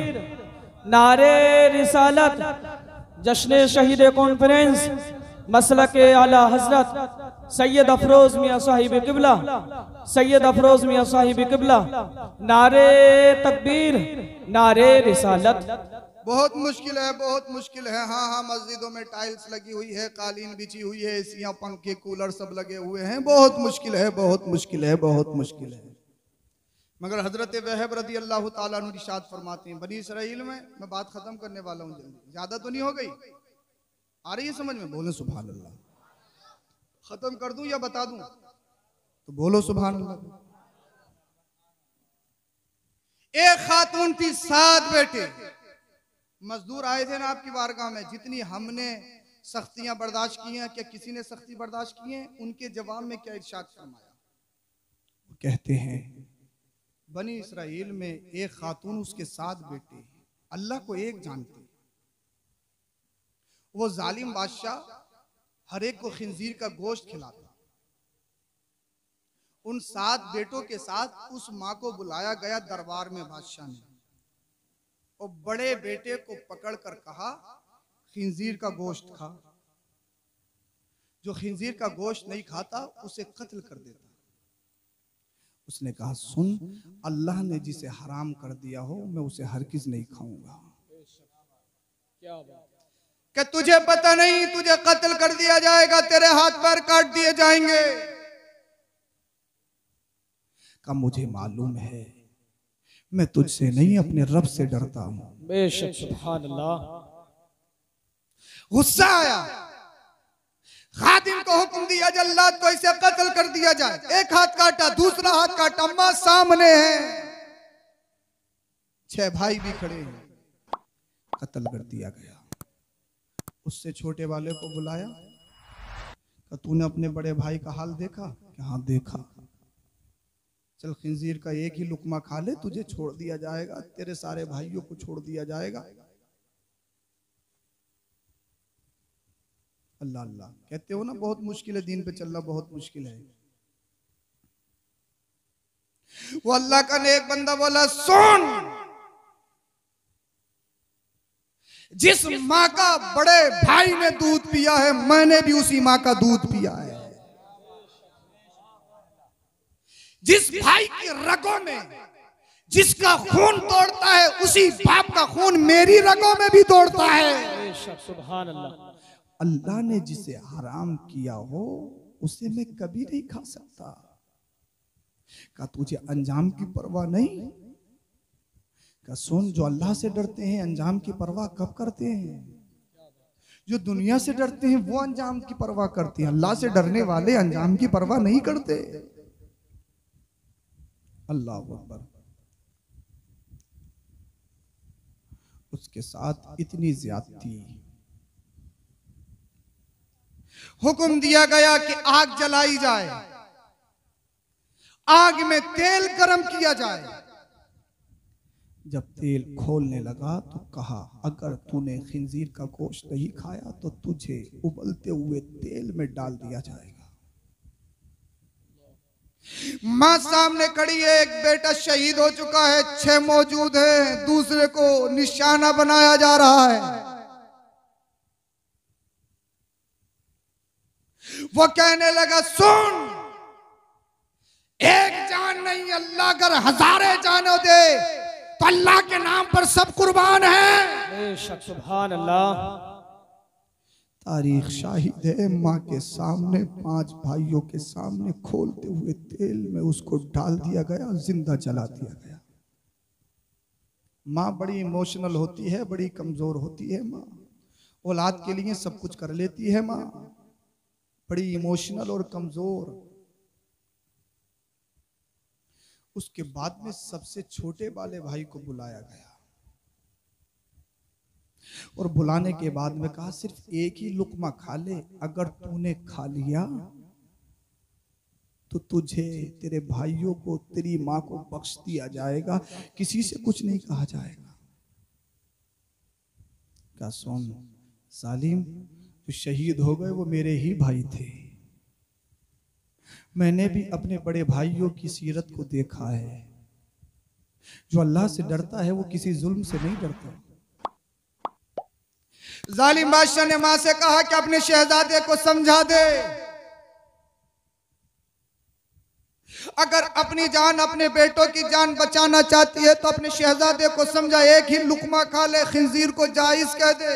नारे रिसालत, जश्न शहीद कॉन्फ्रेंस मसलके आला हजरत सैयद अफरोज मियाँ साहिब किबला, सैयद अफरोज मियाँ साहिब किबला। नारे तकबीर, नारे रिसालत। बहुत मुश्किल है, बहुत मुश्किल है। हाँ हाँ, मस्जिदों में टाइल्स लगी हुई है, कालीन बिछी हुई है, एसियां, पंखे, कूलर सब लगे हुए हैं। बहुत मुश्किल है, बहुत मुश्किल है, बहुत मुश्किल है। मगर हजरत वहब रदी अल्लाह ताला अन्हु इरशाद फरमाते हैं, बनी इसराइल में, मैं बात खत्म करने वाला हूँ जल्दी, ज्यादा तो नहीं हो गई, आ रही है समझ में? बोले सुभान अल्लाह। खत्म कर दूं या बता दूं? तो बोलो सुभान अल्लाह। एक खातून थी, 7 बेटे। मजदूर आए थे ना आपकी बारगाह में, जितनी हमने सख्तियां बर्दाश्त की हैं, क्या किसी ने सख्ती बर्दाश्त की है? उनके जवाब में क्या इरशाद फरमाया? वो कहते हैं बनी इसराइल में एक खातून, उसके 7 बेटे, अल्लाह को एक जानते, वो जालिम बादशाह हर एक को खिंजीर का गोश्त खिलाता। उन 7 बेटों के साथ उस माँ को बुलाया गया दरबार में बादशाह ने, और बड़े बेटे को पकड़कर कहा खिंजीर का गोश्त खा। जो खिंजीर का गोश्त नहीं खाता उसे कत्ल कर देता। उसने कहा सुन, अल्लाह ने जिसे हराम कर दिया हो मैं उसे हरगिज नहीं खाऊंगा। क्या बात? कि तुझे पता नहीं, तुझे कत्ल कर दिया जाएगा, तेरे हाथ पैर काट दिए जाएंगे। का मुझे मालूम है, मैं तुझसे नहीं अपने रब से डरता हूं। बेशक, सुभान अल्लाह। गुस्सा आया, खादिम को हुक्म दिया जल्लाद को इसे कत्ल कर दिया जाए। एक हाथ काटा, दूसरा हाथ काटा, अम्मा सामने है, 6 भाई भी खड़े हैं, कत्ल कर दिया गया। उससे छोटे वाले को बुलाया, कि तूने अपने बड़े भाई का हाल देखा? कि हाँ देखा। चल खिंजीर का एक ही लुकमा खा ले, तुझे छोड़ दिया जाएगा, तेरे सारे भाइयों को छोड़ दिया जाएगा। अल्लाह अल्लाह कहते हो ना, बहुत मुश्किल है, दीन पे चलना बहुत मुश्किल है। वो अल्लाह का नेक बंदा बोला सुन, जिस माँ का बड़े भाई ने दूध पिया है, मैंने भी उसी माँ का दूध पिया है। जिस भाई की रगों में जिसका खून दौड़ता है, उसी बाप का खून मेरी रगों में भी दौड़ता है। सुभान अल्लाह। अल्लाह ने जिसे हराम किया हो उसे मैं कभी नहीं खा सकता। का तुझे अंजाम की परवाह नहीं? का सुन, जो अल्लाह से डरते हैं अंजाम की परवाह कब करते हैं? जो दुनिया से डरते हैं वो अंजाम की परवाह करते हैं, अल्लाह से डरने वाले अंजाम की परवाह नहीं करते। अल्लाह अकबर। उसके साथ इतनी ज्यादती, हुक्म दिया गया कि आग जलाई जाए, आग में तेल गर्म किया जाए। जब तेल खोलने लगा तो कहा, अगर तूने खिंजीर का गोश्त नहीं खाया तो तुझे उबलते हुए तेल में डाल दिया जाएगा। मां सामने खड़ी है, एक बेटा शहीद हो चुका है, 6 मौजूद है, दूसरे को निशाना बनाया जा रहा है। वो कहने लगा, सुन, एक जान नहीं, अल्लाह अगर हजारे जानो दे तो अल्लाह के नाम पर सब कुर्बान है। सुभान अल्लाह। तारीख शाहिद है, माँ के सामने 5 भाइयों के सामने खोलते हुए तेल में उसको डाल दिया गया, जिंदा जला दिया गया। माँ बड़ी इमोशनल होती है, बड़ी कमजोर होती है। माँ औलाद के लिए सब कुछ कर लेती है। माँ बड़ी इमोशनल और कमजोर। उसके बाद में सबसे छोटे वाले भाई को बुलाया गया और बुलाने के बाद में कहा, सिर्फ एक ही लुकमा खा ले, अगर तूने खा लिया तो तुझे, तेरे भाइयों को, तेरी मां को बख्श दिया जाएगा, किसी से कुछ नहीं कहा जाएगा। क्या सुन सालिम, जो शहीद हो गए वो मेरे ही भाई थे। मैंने भी अपने बड़े भाइयों की सीरत को देखा है। जो अल्लाह से डरता है वो किसी जुल्म से नहीं डरता। जालिम बादशाह ने मां से कहा कि अपने शहजादे को समझा दे, अगर अपनी जान, अपने बेटों की जान बचाना चाहती है तो अपने शहजादे को समझा, एक ही लुकमा खा ले, खिंजीर को जायज कह दे।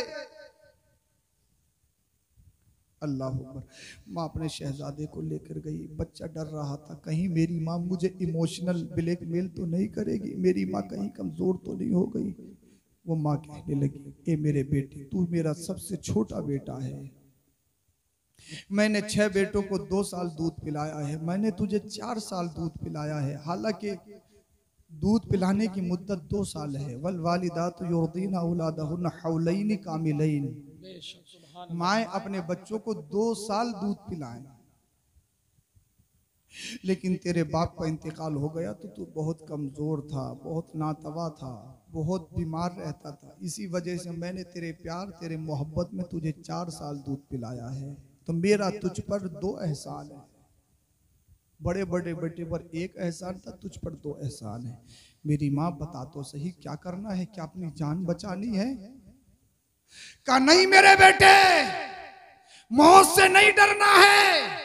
अल्लाह अकबर। माँ अपने शहजादे को लेकर गई। बच्चा डर रहा था, कहीं मेरी माँ मुझे इमोशनल ब्लैकमेल तो नहीं करेगी, मेरी माँ कहीं कमजोर तो नहीं हो गई। वो माँ कहने लगी, ए मेरे बेटे, तू मेरा सबसे छोटा बेटा है। मैंने 6 बेटों को 2 साल दूध पिलाया है, मैंने तुझे 4 साल दूध पिलाया है। हालांकि दूध पिलाने की मुद्दत 2 साल है। वल वालिदातु युर्दीना औलादहुन्ना हौलैनि कामिलैन। माएँ अपने बच्चों को 2 साल दूध पिलाएं। लेकिन तेरे बाप का इंतकाल हो गया तो तू बहुत कमजोर था, बहुत नातवा था, बहुत बीमार रहता था। इसी वजह से मैंने तेरे प्यार, तेरे मोहब्बत में तुझे 4 साल दूध पिलाया है। तो मेरा तुझ पर 2 एहसान है। बड़े बड़े बेटे पर 1 एहसान था, तुझ पर 2 एहसान है। मेरी माँ बता तो सही, क्या करना है? क्या अपनी जान बचानी है? कहा नहीं मेरे बेटे, मौत से नहीं डरना है,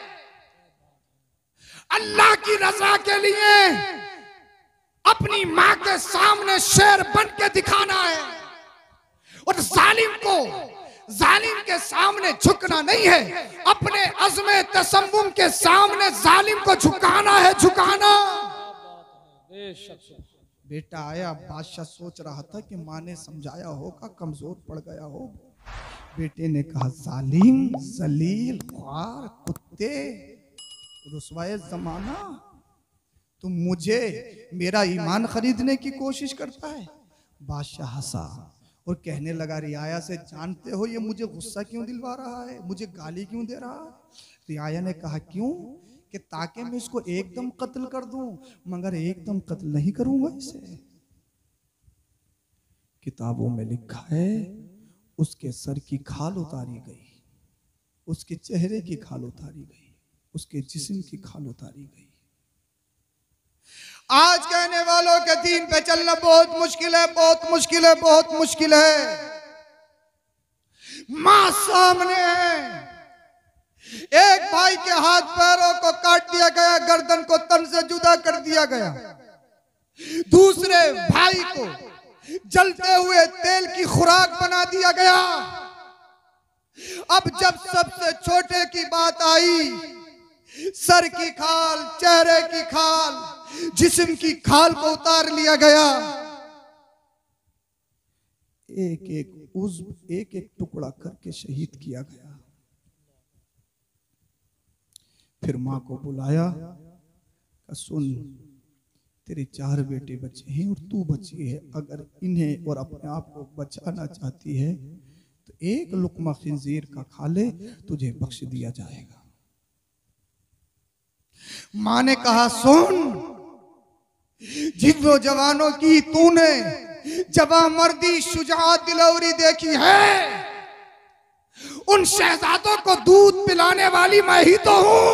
अल्लाह की रजा के लिए अपनी मां के सामने शेर बन के दिखाना है और जालिम को जालिम के सामने झुकना नहीं है, अपने अज़्म तसम्मुम के सामने जालिम को झुकाना है, झुकाना। बेटा आया, बादशाह सोच रहा था कि माँ ने समझाया होगा, कमजोर पड़ गया हो। बेटे ने कहा, जालिम, जलील, ख्वार, कुत्ते, रुसवाए जमाना, तुम मुझे मेरा ईमान खरीदने की कोशिश करता है। बादशाह हंसा और कहने लगा, रियाया से जानते हो ये मुझे गुस्सा क्यों दिलवा रहा है, मुझे गाली क्यों दे रहा है? रियाया ने कहा, क्यों? कि ताकि मैं इसको एकदम कत्ल कर दूं, मगर एकदम कत्ल नहीं करूंगा इसे। किताबों में लिखा है उसके सर की खाल उतारी गई, उसके चेहरे की खाल उतारी गई, उसके जिस्म की खाल उतारी गई। आज कहने वालों के दीन पे चलना बहुत मुश्किल है, बहुत मुश्किल है, बहुत मुश्किल है। मां सामने है, एक भाई के हाथ पैरों को काट दिया गया, गर्दन को तन से जुदा कर दिया गया, दूसरे भाई को जलते हुए तेल की खुराक बना दिया गया। अब जब सबसे छोटे की बात आई, सर की खाल, चेहरे की खाल, जिस्म की खाल को उतार लिया गया। एक एक उज़्व, एक एक टुकड़ा करके शहीद किया गया। फिर माँ को बुलाया, सुन, तेरे 4 बेटे बचे हैं और तू बची है, अगर इन्हें और अपने आप को बचाना चाहती है तो एक लुकमा खिंजीर का खा ले, तुझे बख्श दिया जाएगा। मां ने कहा, सुन, जिन जवानों की तूने जवा मर्दी शुजाअत दिलौरी देखी है, उन शहजादों को दूध पिलाने वाली मैं ही तो हूं।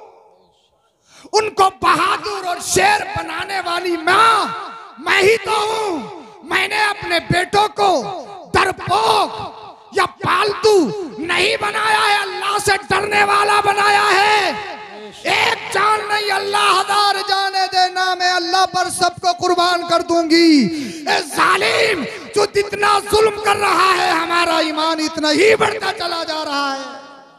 उनको बहादुर और शेर बनाने वाली मैं ही तो हूं। मैंने अपने बेटों को डरपोक या पालतू नहीं बनाया है, अल्लाह से डरने वाला बनाया है। एक जान नहीं, अल्लाह हजार जाने देना, मैं अल्लाह पर सबको कुर्बान कर दूंगी। ए जालिम, जो जितना जुल्म कर रहा है, हमारा ईमान इतना ही बढ़ता चला जा रहा है।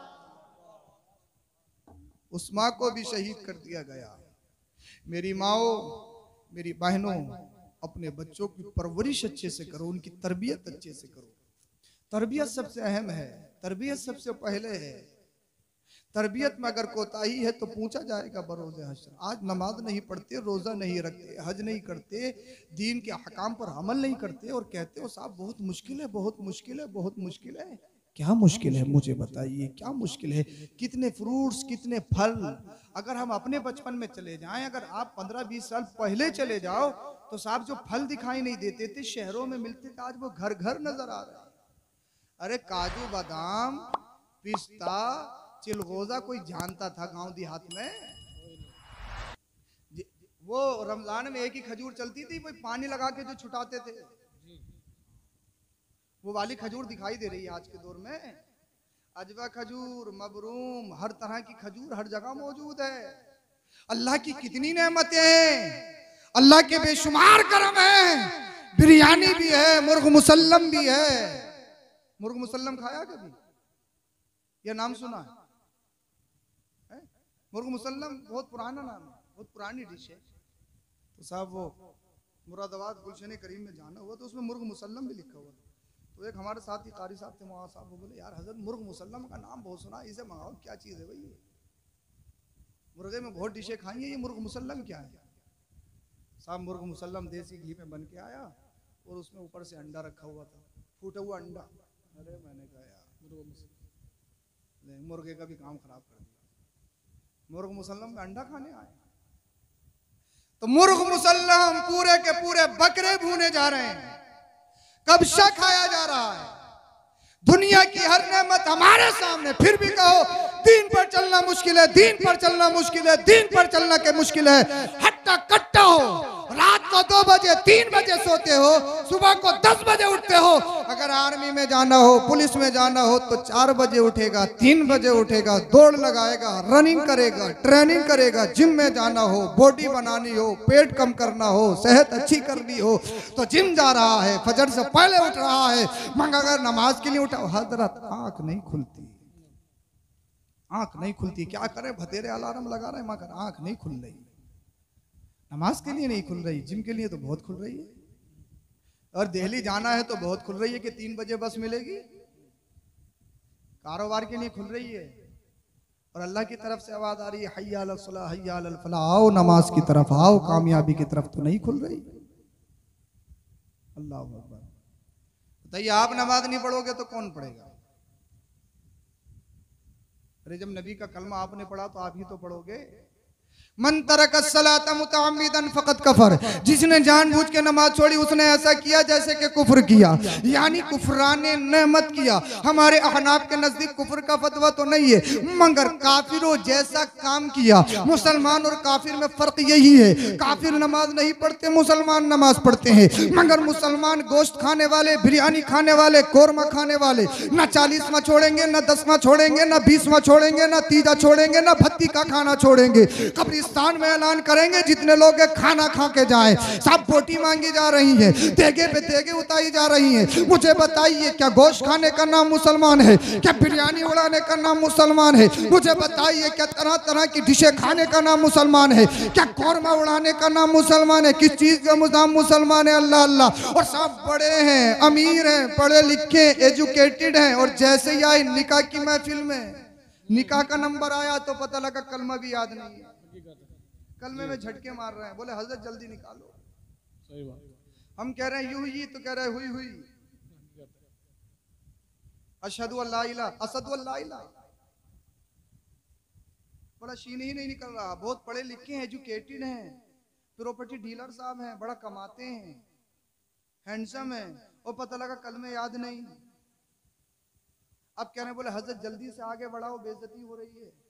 उस माँ को भी शहीद कर दिया गया। मेरी माओ, मेरी बहनों, अपने बच्चों की परवरिश अच्छे से करो, उनकी तरबियत अच्छे से करो। तरबियत सबसे अहम है, तरबियत सबसे पहले है। तरबियत में अगर कोताही है तो पूछा जाएगा बरोज़े हश्र। आज नमाज नहीं पढ़ते, रोज़ा नहीं रखते, हज नहीं करते, दीन के अहकाम पर अमल नहीं करते और कहते हो साहब बहुत मुश्किल है, बहुत मुश्किल है, बहुत मुश्किल है। क्या मुश्किल है मुझे बताइए, क्या मुश्किल है? कितने फ्रूट्स, कितने फल। अगर हम अपने बचपन में चले जाएं, अगर आप 15-20 साल पहले चले जाओ तो साहब जो फल दिखाई नहीं देते थे, शहरों में मिलते थे, आज वो घर घर नजर आ रहे हैं। अरे काजू बादाम, पिस्ता, चिलगोजा कोई जानता था गांव देहात में? वो रमजान में एक ही खजूर चलती थी, वो पानी लगा के जो छुटाते थे, वो वाली खजूर दिखाई दे रही है आज के दौर में। अजवा खजूर, मबरूम, हर तरह की खजूर हर जगह मौजूद है। अल्लाह की कितनी नेमतें हैं, अल्लाह के बेशुमार करम है। बिरयानी भी है, मुर्ग मुसल्लम भी है। मुर्ग मुसल्लम खाया कभी? यह नाम सुना है? मुर्ग मुसल्लम बहुत पुराना नाम है, बहुत पुरानी डिश है। तो साहब वो मुरादाबाद गुलशन करीम में जाना हुआ तो उसमें मुर्ग मुसल्लम भी लिखा हुआ था। तो एक हमारे साथ ही कारी साहब थे, वहाँ साहब वो बोले, यार हजरत मुर्ग मुसल्लम का नाम बहुत सुना, इसे मंगाओ, क्या चीज़ है भाई? मुर्गे में बहुत डिशें खाई हैं, ये मुर्ग मुसल्लम क्या है? साहब मुर्ग मुसल्लम देसी घी में बन के आया और उसमें ऊपर से अंडा रखा हुआ था, फूटा हुआ अंडा। अरे मैंने कहा यार मुर्गे का भी काम खराब कर दिया, मुर्ग मुसल्लम में अंडा खाने आए। तो मुर्ग मुसल्लम पूरे के पूरे बकरे भूने जा रहे हैं, कब्जा खाया जा रहा है। दुनिया की हर नेमत हमारे सामने, फिर भी कहो दीन पर चलना मुश्किल है, दीन पर चलना मुश्किल है, दीन पर चलना के मुश्किल है। हट्टा कट्टा हो, रात को 2 बजे 3 बजे सोते हो, सुबह को 10 बजे उठते हो। अगर आर्मी में जाना हो, पुलिस में जाना हो तो 4 बजे उठेगा, 3 बजे उठेगा, दौड़ लगाएगा, रनिंग करेगा, ट्रेनिंग करेगा। जिम में जाना हो, बॉडी बनानी हो, पेट कम करना हो, सेहत अच्छी करनी हो तो जिम जा रहा है, फजर से पहले उठ रहा है। मगर अगर नमाज के लिए उठा, हजरत आंख नहीं खुलती, आंख नहीं खुलती। क्या करें, भतेरे अलार्म लगा रहे हैं मगर आंख नहीं खुल रही। नमाज के लिए नहीं खुल रही, जिम के लिए तो बहुत खुल रही है, और दिल्ली जाना है तो बहुत खुल रही है कि 3 बजे बस मिलेगी। कारोबार के लिए खुल रही है और अल्लाह की तरफ से आवाज आ रही है, हय्या अलल सलाह हय्या अलल फलाह, आओ नमाज की तरफ आओ, कामयाबी की तरफ तो नहीं खुल रही। अल्लाह अकबर। बताइए, आप नमाज नहीं पढ़ोगे तो कौन पढ़ेगा? अरे जब नबी का कलमा आपने पढ़ा तो आप ही तो पढ़ोगे। मन तरक सलात मुतअम्मिदन फकत कफर, जिसने जानबूझ के नमाज छोड़ी उसने ऐसा किया जैसे कि कुफ्र किया, यानी कुफराने नेमत किया। हमारे अहनाफ के नजदीक कुफ्र का फतवा तो नहीं है, मगर काफिरों जैसा काम किया। मुसलमान और काफिर में फर्क यही है, काफिर नमाज नहीं पढ़ते, मुसलमान नमाज पढ़ते हैं। मगर मुसलमान गोश्त खाने वाले, बिरयानी खाने वाले, कोरमा खाने वाले न 40वां छोड़ेंगे, न 10वां छोड़ेंगे, न 20वां छोड़ेंगे, न तीजा छोड़ेंगे, न भत्ती का खाना छोड़ेंगे। कब्रिस्तान में ऐलान करेंगे जितने लोग खाना खा के जाएं। सब बोटी मांगी जा रही है, देगे पे देगे उतारी जा रही है। मुझे बताइए, क्या गोश्त खाने का नाम मुसलमान है? क्या बिरयानी उड़ाने का नाम मुसलमान है? मुझे बताइए, क्या तरह तरह की डिशें खाने का नाम मुसलमान है? क्या कोरमा उड़ाने का नाम मुसलमान है? किस चीज का नाम मुसलमान है? अल्लाह अल्लाह। और सब बड़े हैं, अमीर हैं, पढ़े लिखे, एजुकेटेड हैं, और जैसे ही आए निकाह की महफिल में, निकाह का नंबर आया तो पता लगा कलमा भी याद नहीं है, कलमे में झटके मार रहे हैं। बोले हजरत जल्दी निकालो। सही बात। हम कह रहे हैं यूं ही, तो कह रहे हैं हुई हुई। अशहदु अल्ला इलाहा असदु अल्ला इलाहा। बड़ा शीन ही नहीं निकल रहा। बहुत पढ़े लिखे हैं, एजुकेटेड हैं, प्रॉपर्टी डीलर साहब हैं, बड़ा कमाते हैं, हैंडसम है, और पता लगा कलमे याद नहीं। अब कहने बोले हजरत जल्दी से आगे बढ़ाओ, बेइज्जती हो रही है।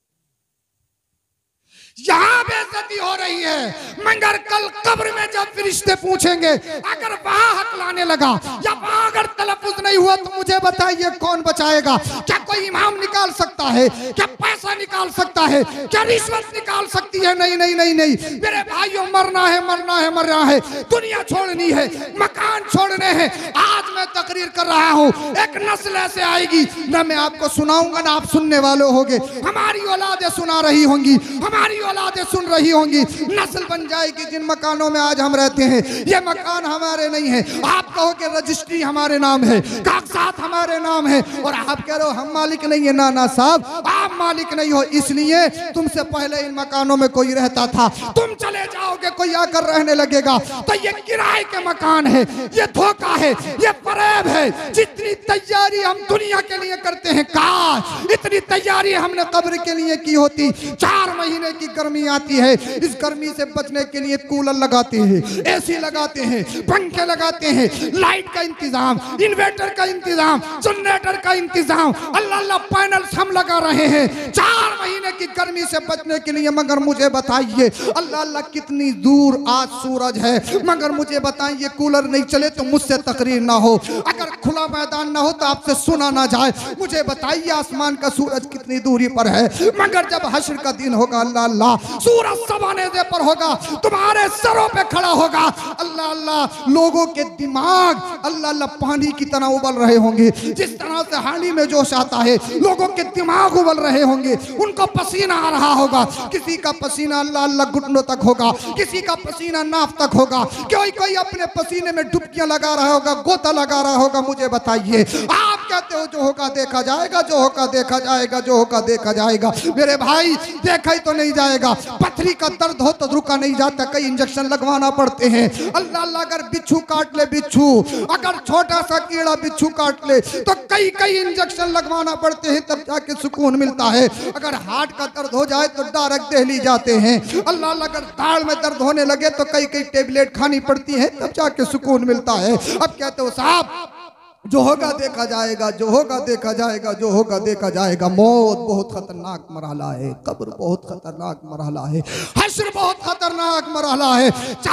यहां बेइज्जती हो रही है, मगर कल कब्र में जब फरिश्ते पूछेंगे, अगर वहां हक लाने लगा या वहां अगर तलफ्फुज नहीं हुआ तो मुझे बताइए कौन बचाएगा? क्या कोई इमाम निकाल सकता है? क्या पैसा निकाल सकता है? क्या रिश्वत निकाल सकती है? नहीं नहीं नहीं नहीं मेरे भाइयों, मरना है, मरना है, मरना है, दुनिया छोड़नी है, मकान छोड़ने हैं। आज मैं तकरीर कर रहा हूं, एक नस्ल ऐसे आएगी, ना मैं आपको सुनाऊंगा ना आप सुनने वाले होंगे, हमारी औलादें सुना रही होंगी, हमारी औलादें सुन रही होंगी, नस्ल बन जाएगी। जिन मकानों में आज हम रहते हैं, ये मकान हमारे नहीं है। आप कहोगे रजिस्ट्री हमारे नाम है, कागजात हमारे नाम है, और आप कह रहे हो हम मालिक नहीं है। ना ना साहब, आप मालिक नहीं हो, इसलिए तुमसे पहले इन मकानों में कोई रहता था। तुम चले जाओगे, कोई आकर रहने लगेगा, तो ये किराए के मकान है, ये धोखा है, ये फरेब है। जितनी तैयारी हम दुनिया के लिए करते हैं, काश इतनी तैयारी हमने कब्र के लिए की होती। 4 महीने की गर्मी आती है, इस गर्मी से बचने के लिए कूलर लगाते हैं, एसी लगाते हैं, पंखे लगाते हैं, लाइट का इंतजाम, इन्वर्टर का इंतजाम, जनरेटर का इंतजाम, अल्लाह अल्लाह पैनल्स हम लगा रहे हैं 4 महीने की गर्मी से बचने के लिए। मगर मुझे बताइए अल्लाह अल्लाह कितनी दूर आज सूरज है, मगर मुझे बताइए कूलर नहीं चले तो मुझसे तकरीर ना हो, अगर खुला मैदान ना हो तो आपसे सुना ना जाए। मुझे बताइए आसमान का सूरज कितनी दूरी पर है, मगर जब हश्र का दिन होगा अल्लाह अल्लाह, सूरज सवानेज़े पर होगा, तुम्हारे सरों पे खड़ा होगा, अल्लाह अल्लाह, लोगों के दिमाग अल्लाह अल्लाह पानी की तरह उबल रहे होंगे। जिस तरह से हांडी में जोश आता है, लोगों के दिमाग उबल रहे होंगे, उनको पसीना आ रहा होगा। किसी का पसीना अल्लाह अल्लाह घुटनों तक होगा, किसी का पसीना नाफ तक होगा, कोई कोई अपने पसीने में डुबकियां लगा रहा होगा, गोता लगा रहा होगा। मुझे बताइए, आप कहते हो जो होगा देखा जाएगा, जो होगा देखा जाएगा, जो होगा देखा जाएगा। मेरे भाई देखा ही तो नहीं जाएगा। पथरी का दर्द हो तो रुका नहीं जाता, कई इंजेक्शन लगवाना पड़ते हैं। अल्लाह अल्लाह, अगर बिच्छू काट ले, बिच्छू अगर छोटा सा कीड़ा बिच्छू काट ले तो कई कई इंजेक्शन लगवाना पड़ते हैं, तब जाके सुकून मिलता है। अगर हार्ट का दर्द हो जाए तो डायरेक्ट दिल्ली जाते हैं। अल्लाह अल्लाह, अगर दाढ़ में दर्द होने लगे तो कई कई टेबलेट खानी पड़ती है, तब जाके सुकून मिलता है। अब कहते हो साहब जो होगा देखा जाएगा, जो होगा देखा जाएगा, जो होगा देखा जाएगा। मौत बहुत खतरनाक मरहला है, कब्र बहुत खतरनाक मरहला है, हश्र बहुत खतरनाक मरहला है।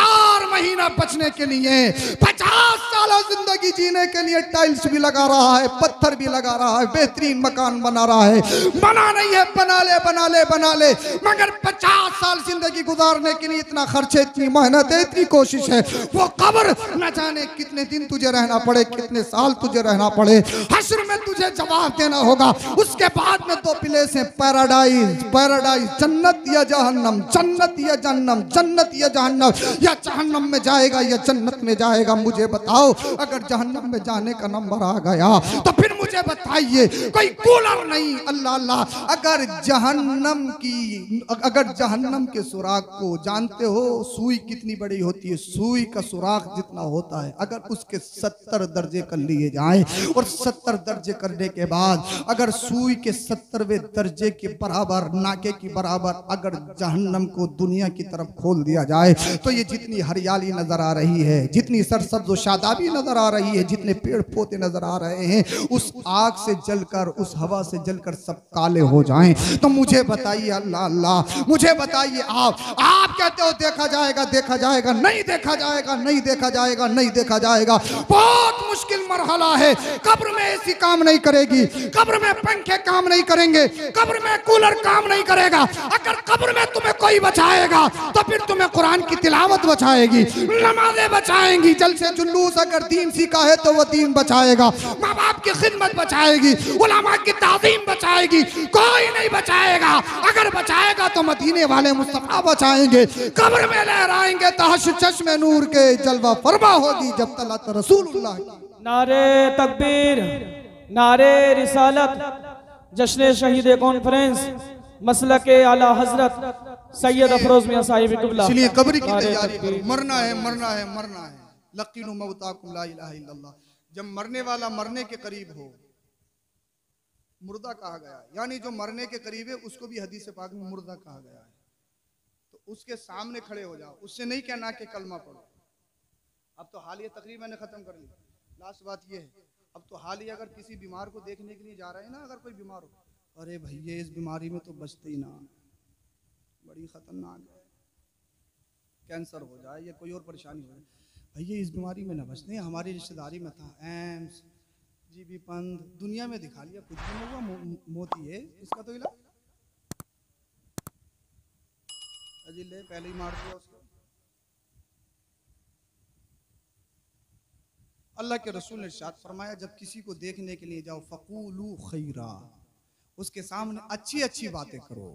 4 महीना बचने के लिए 50 साल जिंदगी जीने के लिए टाइल्स भी लगा रहा है, पत्थर भी लगा रहा है, बेहतरीन मकान बना रहा है। बना नहीं है, बना ले बना ले बना ले, मगर 50 साल जिंदगी गुजारने के लिए इतना खर्चे, इतनी मेहनत है, इतनी कोशिश है। वो कब्र न जाने कितने दिन तुझे रहना पड़े, कितने साल तुझे रहना पड़े। हश्र में तुझे जवाब देना होगा। उसके बाद में 2 प्लेस हैं, पैराडाइज, पैराडाइज, जन्नत या जहन्नम, जन्नत या जहन्नम, जन्नत या जहन्नम। या जहन्नम में जाएगा या जन्नत में जाएगा। मुझे बताओ, अगर जहन्नम में जाने का नंबर आ गया तो फिर मुझे बताइए, कोई कूलर नहीं। अल्लाह अल्लाह, अगर जहन्नम के सुराख को जानते हो, सुई कितनी बड़ी होती है, सुई का सुराख जितना होता है, अगर उसके 70 दर्जे कर लिए जाए और 70 दर्जे करने के बाद अगर सुई के 70वें दर्जे के बराबर, नाके की बराबर अगर जहन्नम को दुनिया की तरफ खोल दिया जाए, तो ये जितनी हरियाली नजर आ रही है, जितनी सरसब्ज व शादाबी नजर आ रही है, जितने पेड़ पौधे नजर आ रहे हैं, उस आग से जलकर, उस हवा से जलकर सब काले हो जाएं। तो मुझे बताइए अल्लाह अल्लाह, मुझे बताइए आप कहते हो देखा जाएगा, देखा जाएगा, नहीं देखा जाएगा, नहीं देखा जाएगा, नहीं देखा जाएगा। बहुत मुश्किल मरहला है। कब्र में एसी काम नहीं करेगी, कब्र में पंखे काम नहीं करेंगे, कब्र में कूलर काम नहीं करेगा। अगर कब्र में तुम्हें कोई बचाएगा तो फिर तुम्हें कुरान की तिलावत बचाएगी, नमाजें बचाएंगी, जलसे जुलूस अगर दीन सीखा है तो वो दीन बचाएगा, माँ बाप की खिदमत बचाएगी, उलमा की ताज़ीम बचाएगी। कोई नहीं बचाएगा। अगर बचाएगा तो मदीने वाले मुस्तफा बचाएंगे। कब्र में लहराएंगे तो हश्र चश्मे नूर के जलवा फरमा होगी जब तलत रसूलुल्लाह। नारे तकबीर, नारे रिसालत, जश्न शहीद कॉन्फ्रेंस मसलके आला हजरत सैयद अफरोज मियां साहिब क़िबला। इसलिए कब्र की तैयारी करो। मरना है, मरना है, मरना है। लकीनु मौताकुम ला इलाहा इल्लल्लाह। जब मरने वाला मरने के करीब हो, मुर्दा कहा गया है, यानी जो मरने के करीब है उसको भी हदीस पाक में मुर्दा कहा गया है। तो उसके सामने खड़े हो जाओ, उससे नहीं कहना कि कलमा पढ़ो। अब तो हाल ये तकरीर मैंने खत्म कर ली। लास्ट बात ये है, अब तो हाल ही अगर किसी बीमार को देखने के लिए जा रहे हैं ना, अगर कोई बीमार हो, अरे भैया इस बीमारी में तो बचते ही ना, बड़ी खतरनाक है, कैंसर हो जाए या कोई और परेशानी हो जाए, भैया इस बीमारी में ना बचते, हमारी रिश्तेदारी में था, एम्स जीबी पंद, दुनिया में दिखा लिया, कुछ भी नहीं हुआ, मोती है, इसका तो इलाज अजी ले पहले ही मार दिया उसको। अल्लाह के रसूल ने इरशाद फरमाया, जब किसी को देखने के लिए जाओ फकूलू खैरा, उसके सामने अच्छी अच्छी बातें करो।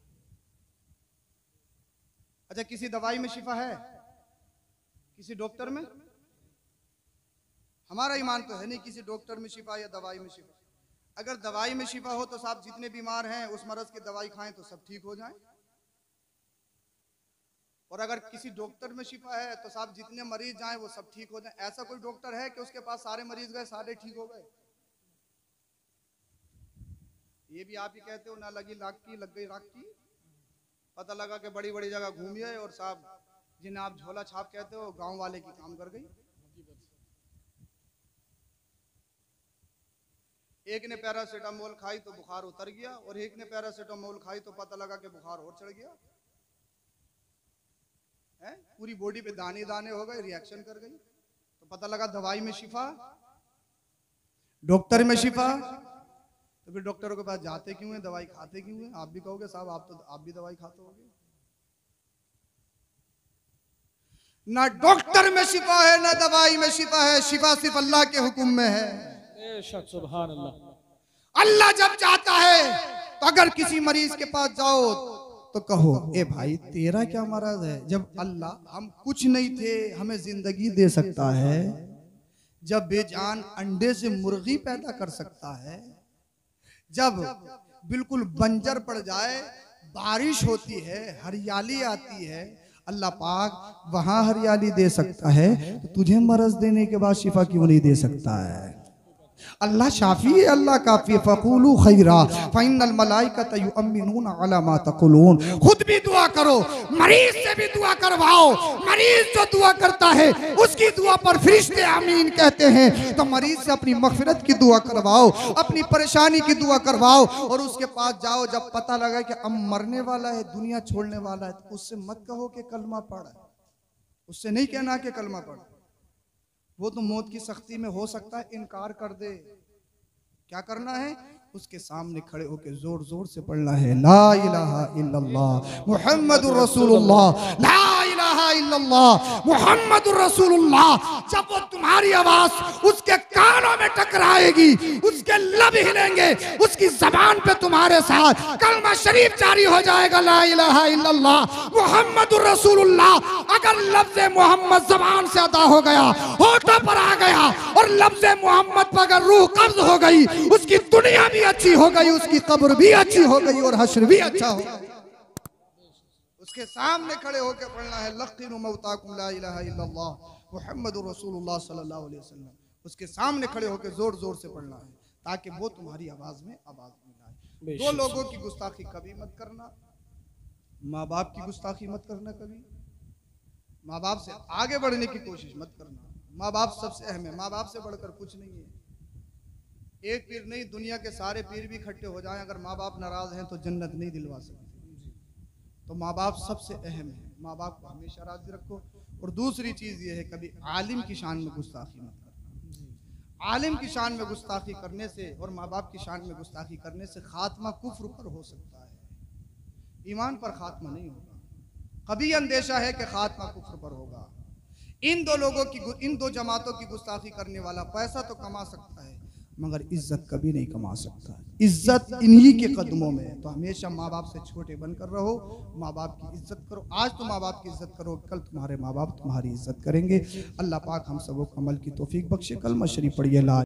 अच्छा, किसी दवाई में शिफा है? किसी डॉक्टर में? हमारा ईमान तो है नहीं किसी डॉक्टर में शिफा या दवाई में शिफा। अगर दवाई में शिफा हो तो साहब जितने बीमार हैं उस मरज की दवाई खाएं तो सब ठीक हो जाएं। और अगर किसी डॉक्टर में शिफा है तो साहब जितने मरीज जाएं वो सब ठीक हो जाएं। ऐसा कोई डॉक्टर है कि उसके पास सारे मरीज गए सारे ठीक हो गए? ये भी आप ही कहते हो, ना लगी लाख की लग गई राख की। पता लगा कि बड़ी बड़ी जगह घूमिए और साहब जिन्हें आप झोला छाप कहते हो गांव वाले की काम कर गई। एक ने पैरासीटामोल खाई तो बुखार उतर गया और एक ने पैरासीटामोल खाई तो पता लगा कि बुखार और चढ़ गया है। पूरी बॉडी पे दाने दाने हो गए, रिएक्शन कर गई, तो पता लगा दवाई में शिफा, डॉक्टर में शिफा। तो फिर डॉक्टरों के पास जाते क्यों हैं, दवाई खाते क्यों हैं? आप भी कहोगे साहब आप भी दवाई खाते होगे। ना डॉक्टर में शिफा है ना दवाई में शिफा है, शिफा सिर्फ अल्लाह के हुक्म में है। सुभान अल्लाह। अल्लाह जब चाहता है तो अगर किसी मरीज के पास जाओ तो कहो, ए भाई तेरा क्या मरज है? जब अल्लाह हम कुछ नहीं थे हमें जिंदगी दे सकता है, जब बेजान अंडे से मुर्गी पैदा कर सकता है, जब बिल्कुल बंजर पड़ जाए बारिश होती है हरियाली आती है, अल्लाह पाक वहां हरियाली दे सकता है, तो तुझे मरज देने के बाद शिफा क्यों नहीं दे सकता है? अल्लाह शाफी है, अल्लाह काफी है। फकूलू खैरा फइन्नल मलाइकत युअम्मिनूना अला मा तक़ुलून। खुद भी दुआ करो, मरीज से भी दुआ करवाओ। मरीज जो दुआ करता है उसकी दुआ पर फरिश्ते आमीन कहते हैं। तो मरीज से अपनी मगफिरत की दुआ करवाओ, अपनी परेशानी की दुआ करवाओ और उसके पास जाओ। जब पता लगा कि अब मरने वाला है, दुनिया छोड़ने वाला है, तो उससे मत कहो कि कलमा पढ़, उससे नहीं कहना कि कलमा पढ़। वो तो मौत की सख्ती में हो सकता है इनकार कर दे। क्या करना है? उसके सामने खड़े होकर जोर जोर से पढ़ना है, ला इलाहा इल्लल्लाह मुहम्मदुर रसूलुल्लाह, ला इलाहा इल्लल्लाह मुहम्मदुर रसूलुल्लाह। जब वो तुम्हारी आवाज उसके कानों में टकराएगी, उसके लब हिलेंगे, उसकी जबान पे तुम्हारे साथ कलमा शरीफ जारी हो जाएगा, ला इलाहा इल्लल्लाह मुहम्मदुर रसूलुल्लाह। अगर लफ्ज़ मोहम्मद जबान से अदा हो गया, होठों पर आ गया और लफ्ज़ मोहम्मद पर अगर रूह कब्ज हो गई, उसकी दुनिया भी अच्छी हो गई, उसकी कब्र भी अच्छी हो गई और हश्र भी अच्छा हो गया। उसके सामने खड़े होकर पढ़ना है, लक़िनु मौताकुम ला इलाहा इल्लल्लाह मुहम्मदुर रसूलुल्लाह सल्लल्लाहु अलैहि वसल्लम। उसके सामने खड़े होकर जोर जोर से पढ़ना है ताकि वो तुम्हारी आवाज में आवाज मिलाए। दो लोगों की गुस्ताखी कभी मत करना, माँ बाप की गुस्ताखी मत करना, कभी माँ बाप से आगे बढ़ने की कोशिश मत करना। माँ बाप सबसे अहम है, माँ बाप से बढ़कर कुछ नहीं है। एक पीर नहीं, दुनिया के सारे पीर भी इकट्ठे हो जाएं, अगर माँ बाप नाराज हैं तो जन्नत नहीं दिलवा सकते। तो माँ बाप सबसे अहम है, माँ बाप को हमेशा राजी रखो। और दूसरी चीज़ ये है, कभी आलिम की शान में गुस्ताखी मत करना। आलिम की शान में गुस्ताखी करने से और माँ बाप की शान में गुस्ताखी करने से खात्मा कुफ्र पर हो सकता है, ईमान पर खात्मा नहीं होगा। कभी अंदेशा है कि खात्मा कुफ्र पर होगा। इन दो लोगों की, इन दो जमातों की गुस्ताखी करने वाला पैसा तो कमा सकता है मगर इज्जत कभी नहीं कमा सकता। इज्जत इन्हीं के कदमों में है। तो हमेशा माँ बाप से छोटे बनकर रहो, माँ बाप की इज्जत करो। आज तो माँ बाप की इज्जत करो, कल तुम्हारे माँ बाप तुम्हारी इज्जत करेंगे। अल्लाह पाक हम सबको अमल की तौफीक बख्शे। कलमा शरीफ पढ़िए, ला